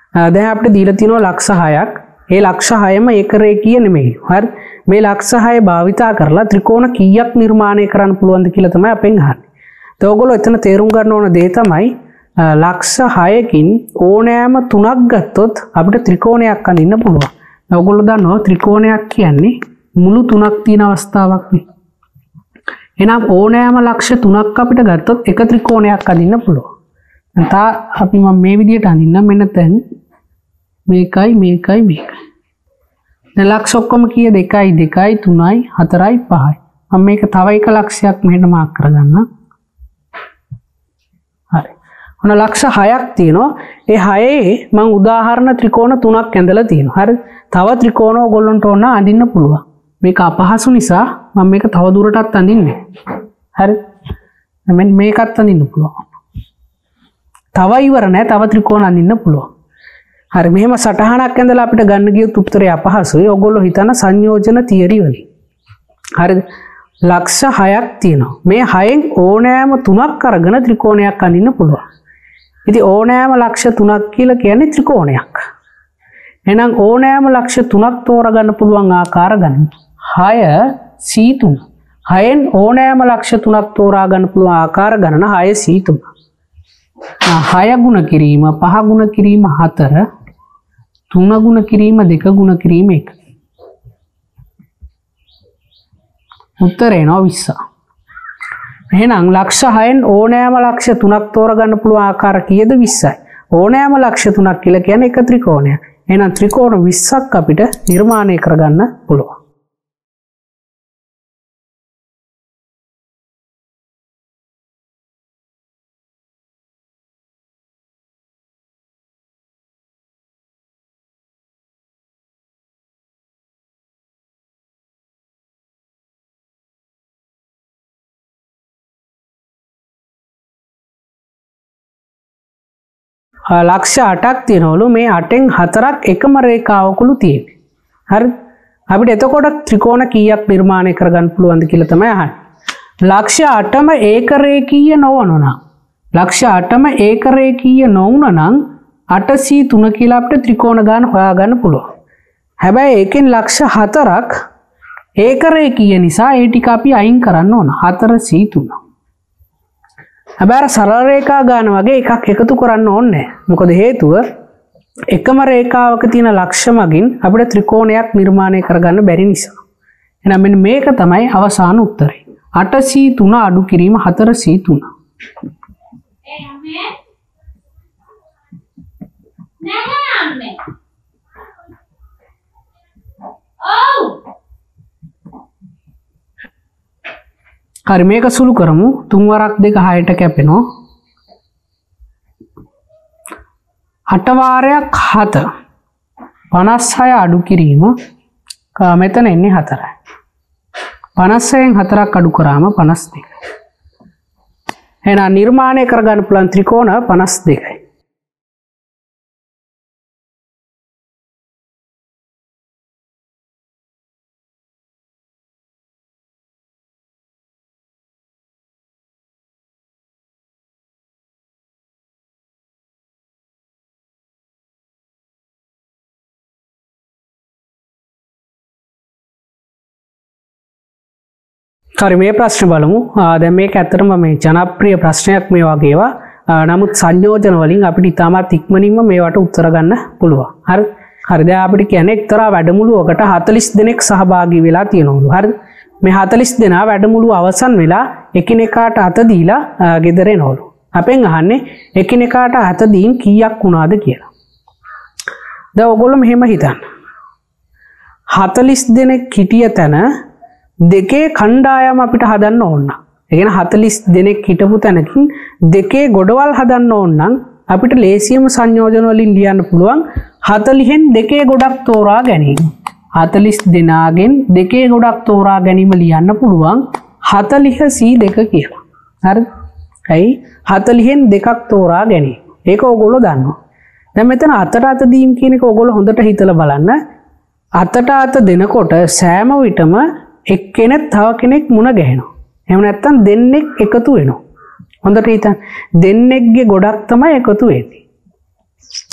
S1: දැන් අපිට දීලා තියෙනවා ලක්ෂ හයක්. ඒ ලක්ෂ හයම ඒක රේඛීය නෙමෙයි. හරි. මේ ලක්ෂ හය භාවිතා කරලා ත්‍රිකෝණ කීයක් නිර්මාණය කරන්න පුළුවන්ද කියලා තමයි අපෙන් අහන්නේ. ඒත් ඔයගොල්ලෝ එතන තේරුම් ගන්න ඕන දේ තමයි ලක්ෂ හයකින් ඕනෑම තුනක් ගත්තොත් අපිට ත්‍රිකෝණයක් අඳින්න පුළුවන්. ඔයගොල්ලෝ දන්නවා ත්‍රිකෝණයක් කියන්නේ මුළු තුනක් තියෙන අවස්ථාවක් නේ. එහෙනම් ඕනෑම ලක්ෂ තුනක් අපිට ගත්තොත් එක ත්‍රිකෝණයක් අඳින්න පුළුවන්. තා අපි මම මේ විදිහට අඳින්න මෙන්න දැන් මේකයි මේකයි මේකයි. දැන් ලක්ෂ ඔක්කොම කීය දෙකයි දෙකයි තුනයි හතරයි පහයි. මම මේක තව එක ලක්ෂයක් මෙහෙට මාක් කරගන්නම්. හරි. ඔන්න ලක්ෂ හයක් තියෙනවා. ඒ හයේ මම උදාහරණ ත්‍රිකෝණ තුනක් ඇඳලා තියෙනවා. හරි. තව ත්‍රිකෝණ ඔයගොල්ලන්ට ඕන අඳින්න පුළුවන්. මේක අපහසු නිසා මම මේක තව දුරටත් අඳින්නේ. හරි. මෙන්න මේකත් අඳින්න පුළුවන්. තව ඉවර නැහැ. තව ත්‍රිකෝණ අඳින්න පුළුවන්. හරි. මෙහෙම සටහනක් ඇඳලා අපිට ගන්න ගියොත් උත්තරය අපහසුයි. ඔයගොල්ලෝ හිතන සංයෝජන තියරි වලින්. හරිද? ලක්ෂ හයක් තියෙනවා. මේ හයෙන් ඕනෑම තුනක් අරගෙන ත්‍රිකෝණයක් අඳින්න පුළුවන්. ඉතින් ඕනෑම ලක්ෂ තුනක් කියලා කියන්නේ ත්‍රිකෝණයක්. එහෙනම් ඕනෑම ලක්ෂ තුනක් තෝරගන්න පුළුවන් ආකාර ගන්න. හය සී තුන. හයෙන් ඕනෑම ලක්ෂ තුනක් තෝරා ගන්න පුළුවන් ආකාර ගණන හය සී තුන. හය ගුණ කිරීම, පහ ගුණ කිරීම හතර, තුන ගුණ කිරීම දෙක ගුණ කිරීම එක. උත්තරේ එනවා විස්ස. එහෙනම් ලක්ෂ හයෙන් ඕනෑම ලක්ෂ තුනක් තෝරගන්න පුළුවන් ආකාර කීයද? විස්සයි. ඕනෑම ලක්ෂ තුනක් කියලා කියන්නේ එක ත්‍රිකෝණයක්. එහෙනම් ත්‍රිකෝණ විස්සක් අපිට නිර්මාණය කරගන්න පුළුවන්. ලක්ෂ අටක් තියෙනවලු. මේ අටෙන් හතරක් එකම රේඛාවකලු තියෙන්නේ. හරි. අපිට එතකොට ත්‍රිකෝණ කීයක් නිර්මාණය කරගන්න පුළුවන්ද කියලා තමයි අහන්නේ. ලක්ෂ අටම ඒක රේඛීය නොවන නම් ලක්ෂ අටම ඒක රේඛීය නොවුන නම් අට සී තුන කියලා අපිට ත්‍රිකෝණ ගාන හොයාගන්න පුළුවන්. හැබැයි ඒකෙන් ලක්ෂ හතරක් ඒක රේඛීය නිසා ඒ ටික අපි අයින් කරන්න ඕන. හතර සී තුන. හැබැයි සරල රේඛා ගාන වගේ එකක් එකතු කරන්න ඕනේ නැහැ. මොකද හේතුව එකම රේඛාවක තියෙන ලක්ෂ මගින් අපිට ත්‍රිකෝණයක් නිර්මාණය කරගන්න බැරි නිසා. එහෙනම් මෙන්න මේක තමයි අවසාන උත්තරය. අට සී තුන අඩු කිරීම හතර සී තුන. හරි. මේක සුළු කරමු. තුන් වරක් දෙක හයට කැපෙනවා. අට වාරයක් හත. පනස් හය අඩු කිරීම මෙතන එන්නේ හතරයි. පනස් හයෙන් හතරක් අඩු කරාම පනස් දෙකයි. එහෙනම් නිර්මාණය කරගන්න පුළුවන් ත්‍රිකෝණ පනස් දෙකයි. හරි. මේ ප්‍රශ්න බලමු. දැන් මේක ඇත්තටම මේ ජනප්‍රිය ප්‍රශ්නයක් මේ වගේවා. නමුත් සංයෝජන වලින් අපිට ඉතාමත් ඉක්මනින්ම මේවට උත්තර ගන්න පුළුවන්. හරි. හරි. දැන් අපිට කියන්නේ එක්තරා වැඩමුළුවකට හතළිස් දෙනෙක් සහභාගී වෙලා තියෙනවලු. හරි. මේ හතළිස් දෙනා වැඩමුළුව අවසන් වෙලා එකිනෙකාට අත දීලා ගෙදර එනවලු. අපෙන් අහන්නේ එකිනෙකාට අත දීන් කීයක් වුණාද කියලා. දැන් ඔයගොල්ලෝ මෙහෙම හිතන්න. හතළිස් දෙනෙක් හිටිය තැන දෙකේ කණ්ඩායම අපිට හදන්න ඕන. ඒ කියන්නේ හතළිස් දෙනෙක් හිටපු තැනකින් දෙකේ ගොඩවල් හදන්න ඕන නම් අපිට ලේසියම සංයෝජන වලින් ලියන්න පුළුවන් හතළිහෙන් දෙකේ ගොඩක් තෝරා ගැනීම. හතළිස් දෙනාගෙන් දෙකේ ගොඩක් තෝරා ගැනීම ලියන්න පුළුවන් හතළිහ සී දෙක කියලා. හරිද? ඇයි? හතළිහෙන් දෙකක් තෝරා ගැනීම. ඒක ඕගොල්ලෝ දන්නවා. දැන් මෙතන අතට අත දීම් කියන එක ඕගොල්ලෝ හොඳට හිතලා බලන්න. අතට අත දෙනකොට සෑම විටම එක්කෙනෙක් තව කෙනෙක් මුණ ගැහෙනවා. එහෙම නැත්නම් දෙන්නෙක් එකතු වෙනවා. හොඳට හිතන්න. දෙන්නෙක්ගේ ගොඩක් තමයි එකතු වෙන්නේ.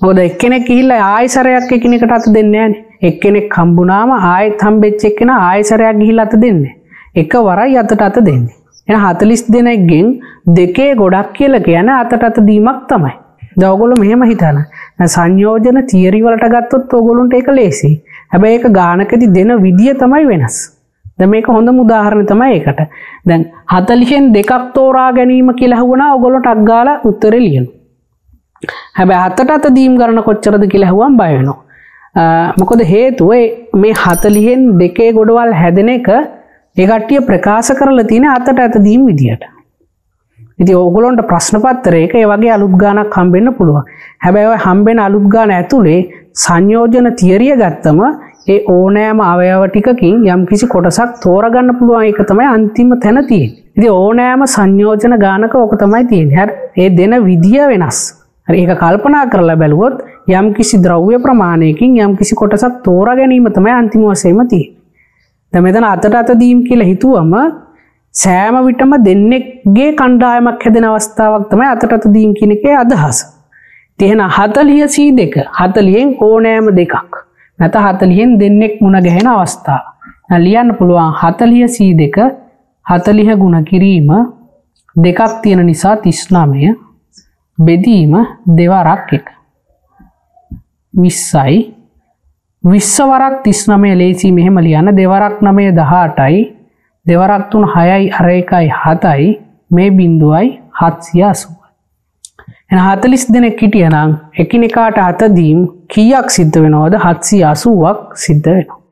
S1: මොකද එක්කෙනෙක් ගිහිල්ලා ආයෙසරයක් එකිනෙකට අත දෙන්නේ නැහනේ. එක්කෙනෙක් හම්බුනාම ආයෙත් හම්බෙච්ච එක්කෙනා ආයෙසරයක් ගිහිල්ලා අත දෙන්නේ. එකවරයි අතට අත දෙන්නේ. එහෙනම් හතළිස් දෙනෙක්ගෙන් දෙකේ ගොඩක් කියලා කියන්නේ අතට අත දීමක් තමයි. දැන් ඔයගොල්ලෝ මෙහෙම හිතන. දැන් සංයෝජන තියරි වලට ගත්තොත් ඔයගොල්ලන්ට ඒක ලේසියි. හැබැයි ඒක ගානකදී දෙන විදිය තමයි වෙනස්. දැන් මේක හොඳම උදාහරණය තමයි ඒකට. දැන් හතළිසෙන් දෙකක් තෝරා ගැනීම කියලා හුවනා ඔයගොල්ලෝ ටක් ගාලා උත්තරේ ලියනවා. හැබැයි හතට අත දීම් කරන කොච්චරද කියලා හුවම් බය වෙනවා. මොකද හේතුව මේ හතළිසෙන් දෙකේ ගොඩවල් හැදෙන එක ඒ කට්ටිය ප්‍රකාශ කරලා තියෙන අතට අත දීම් විදියට. ඉතින් ඕගොල්ලන්ට ප්‍රශ්න පත්‍රයක ඒ වගේ අලුත් ගානක් හම්බෙන්න පුළුවන්. හැබැයි ඔය හම්බෙන අලුත් ගාන ඇතුලේ සංයෝජන තියරිය ගත්තම ඒ ඕනෑම අවයව ටිකකින් යම්කිසි කොටසක් තෝරගන්න පුළුවන්. ඒක තමයි අන්තිම තැන තියෙන්නේ. ඉතින් ඕනෑම සංයෝජන ගානක ඕක තමයි තියෙන්නේ. හරි. ඒ දෙන විදිය වෙනස්. හරි. ඒක කල්පනා කරලා බැලුවොත් යම්කිසි ද්‍රව්‍ය ප්‍රමාණයකින් යම්කිසි කොටසක් තෝරා ගැනීම තමයි අන්තිම වශයෙන්ම තියෙන්නේ. දැන් මෙතන අතට අත දීම් කියලා හිතුවම සෑම විටම දෙන්නෙක්ගේ කණ්ඩායමක් හැදෙන අවස්ථාවක් තමයි අතට අත දීම් කියන එකේ අදහස. ඉතින් හතළිස දෙක හතළිසෙන් ඕනෑම දෙකක් නැත්නම් හතළිසෙන් දෙන්නෙක් මුණ ගැහෙන අවස්ථාව. දැන් ලියන්න පුළුවන් හතළිස දෙක හතළිස ගුණ කිරීම දෙකක් තියෙන නිසා තිස් නවය බෙදීම දෙවරක් එක. විස්සයි විස්ස වරක් තිස් නවය ලේසි මෙහෙම ලියන්න. දෙවරක් නවය දහඅටයි දෙවරක් තුන හයයි අර එකයි හතයි මේ බිඳුවයි හත්සිය අසූවයි. එහෙනම් හතළිස් දෙනෙක් හිටියනම් එකිනෙකාට අත දීම් කීයක් සිද්ධ වෙනවද? හත්සිය අසූවක් සිද්ධ වෙනවා.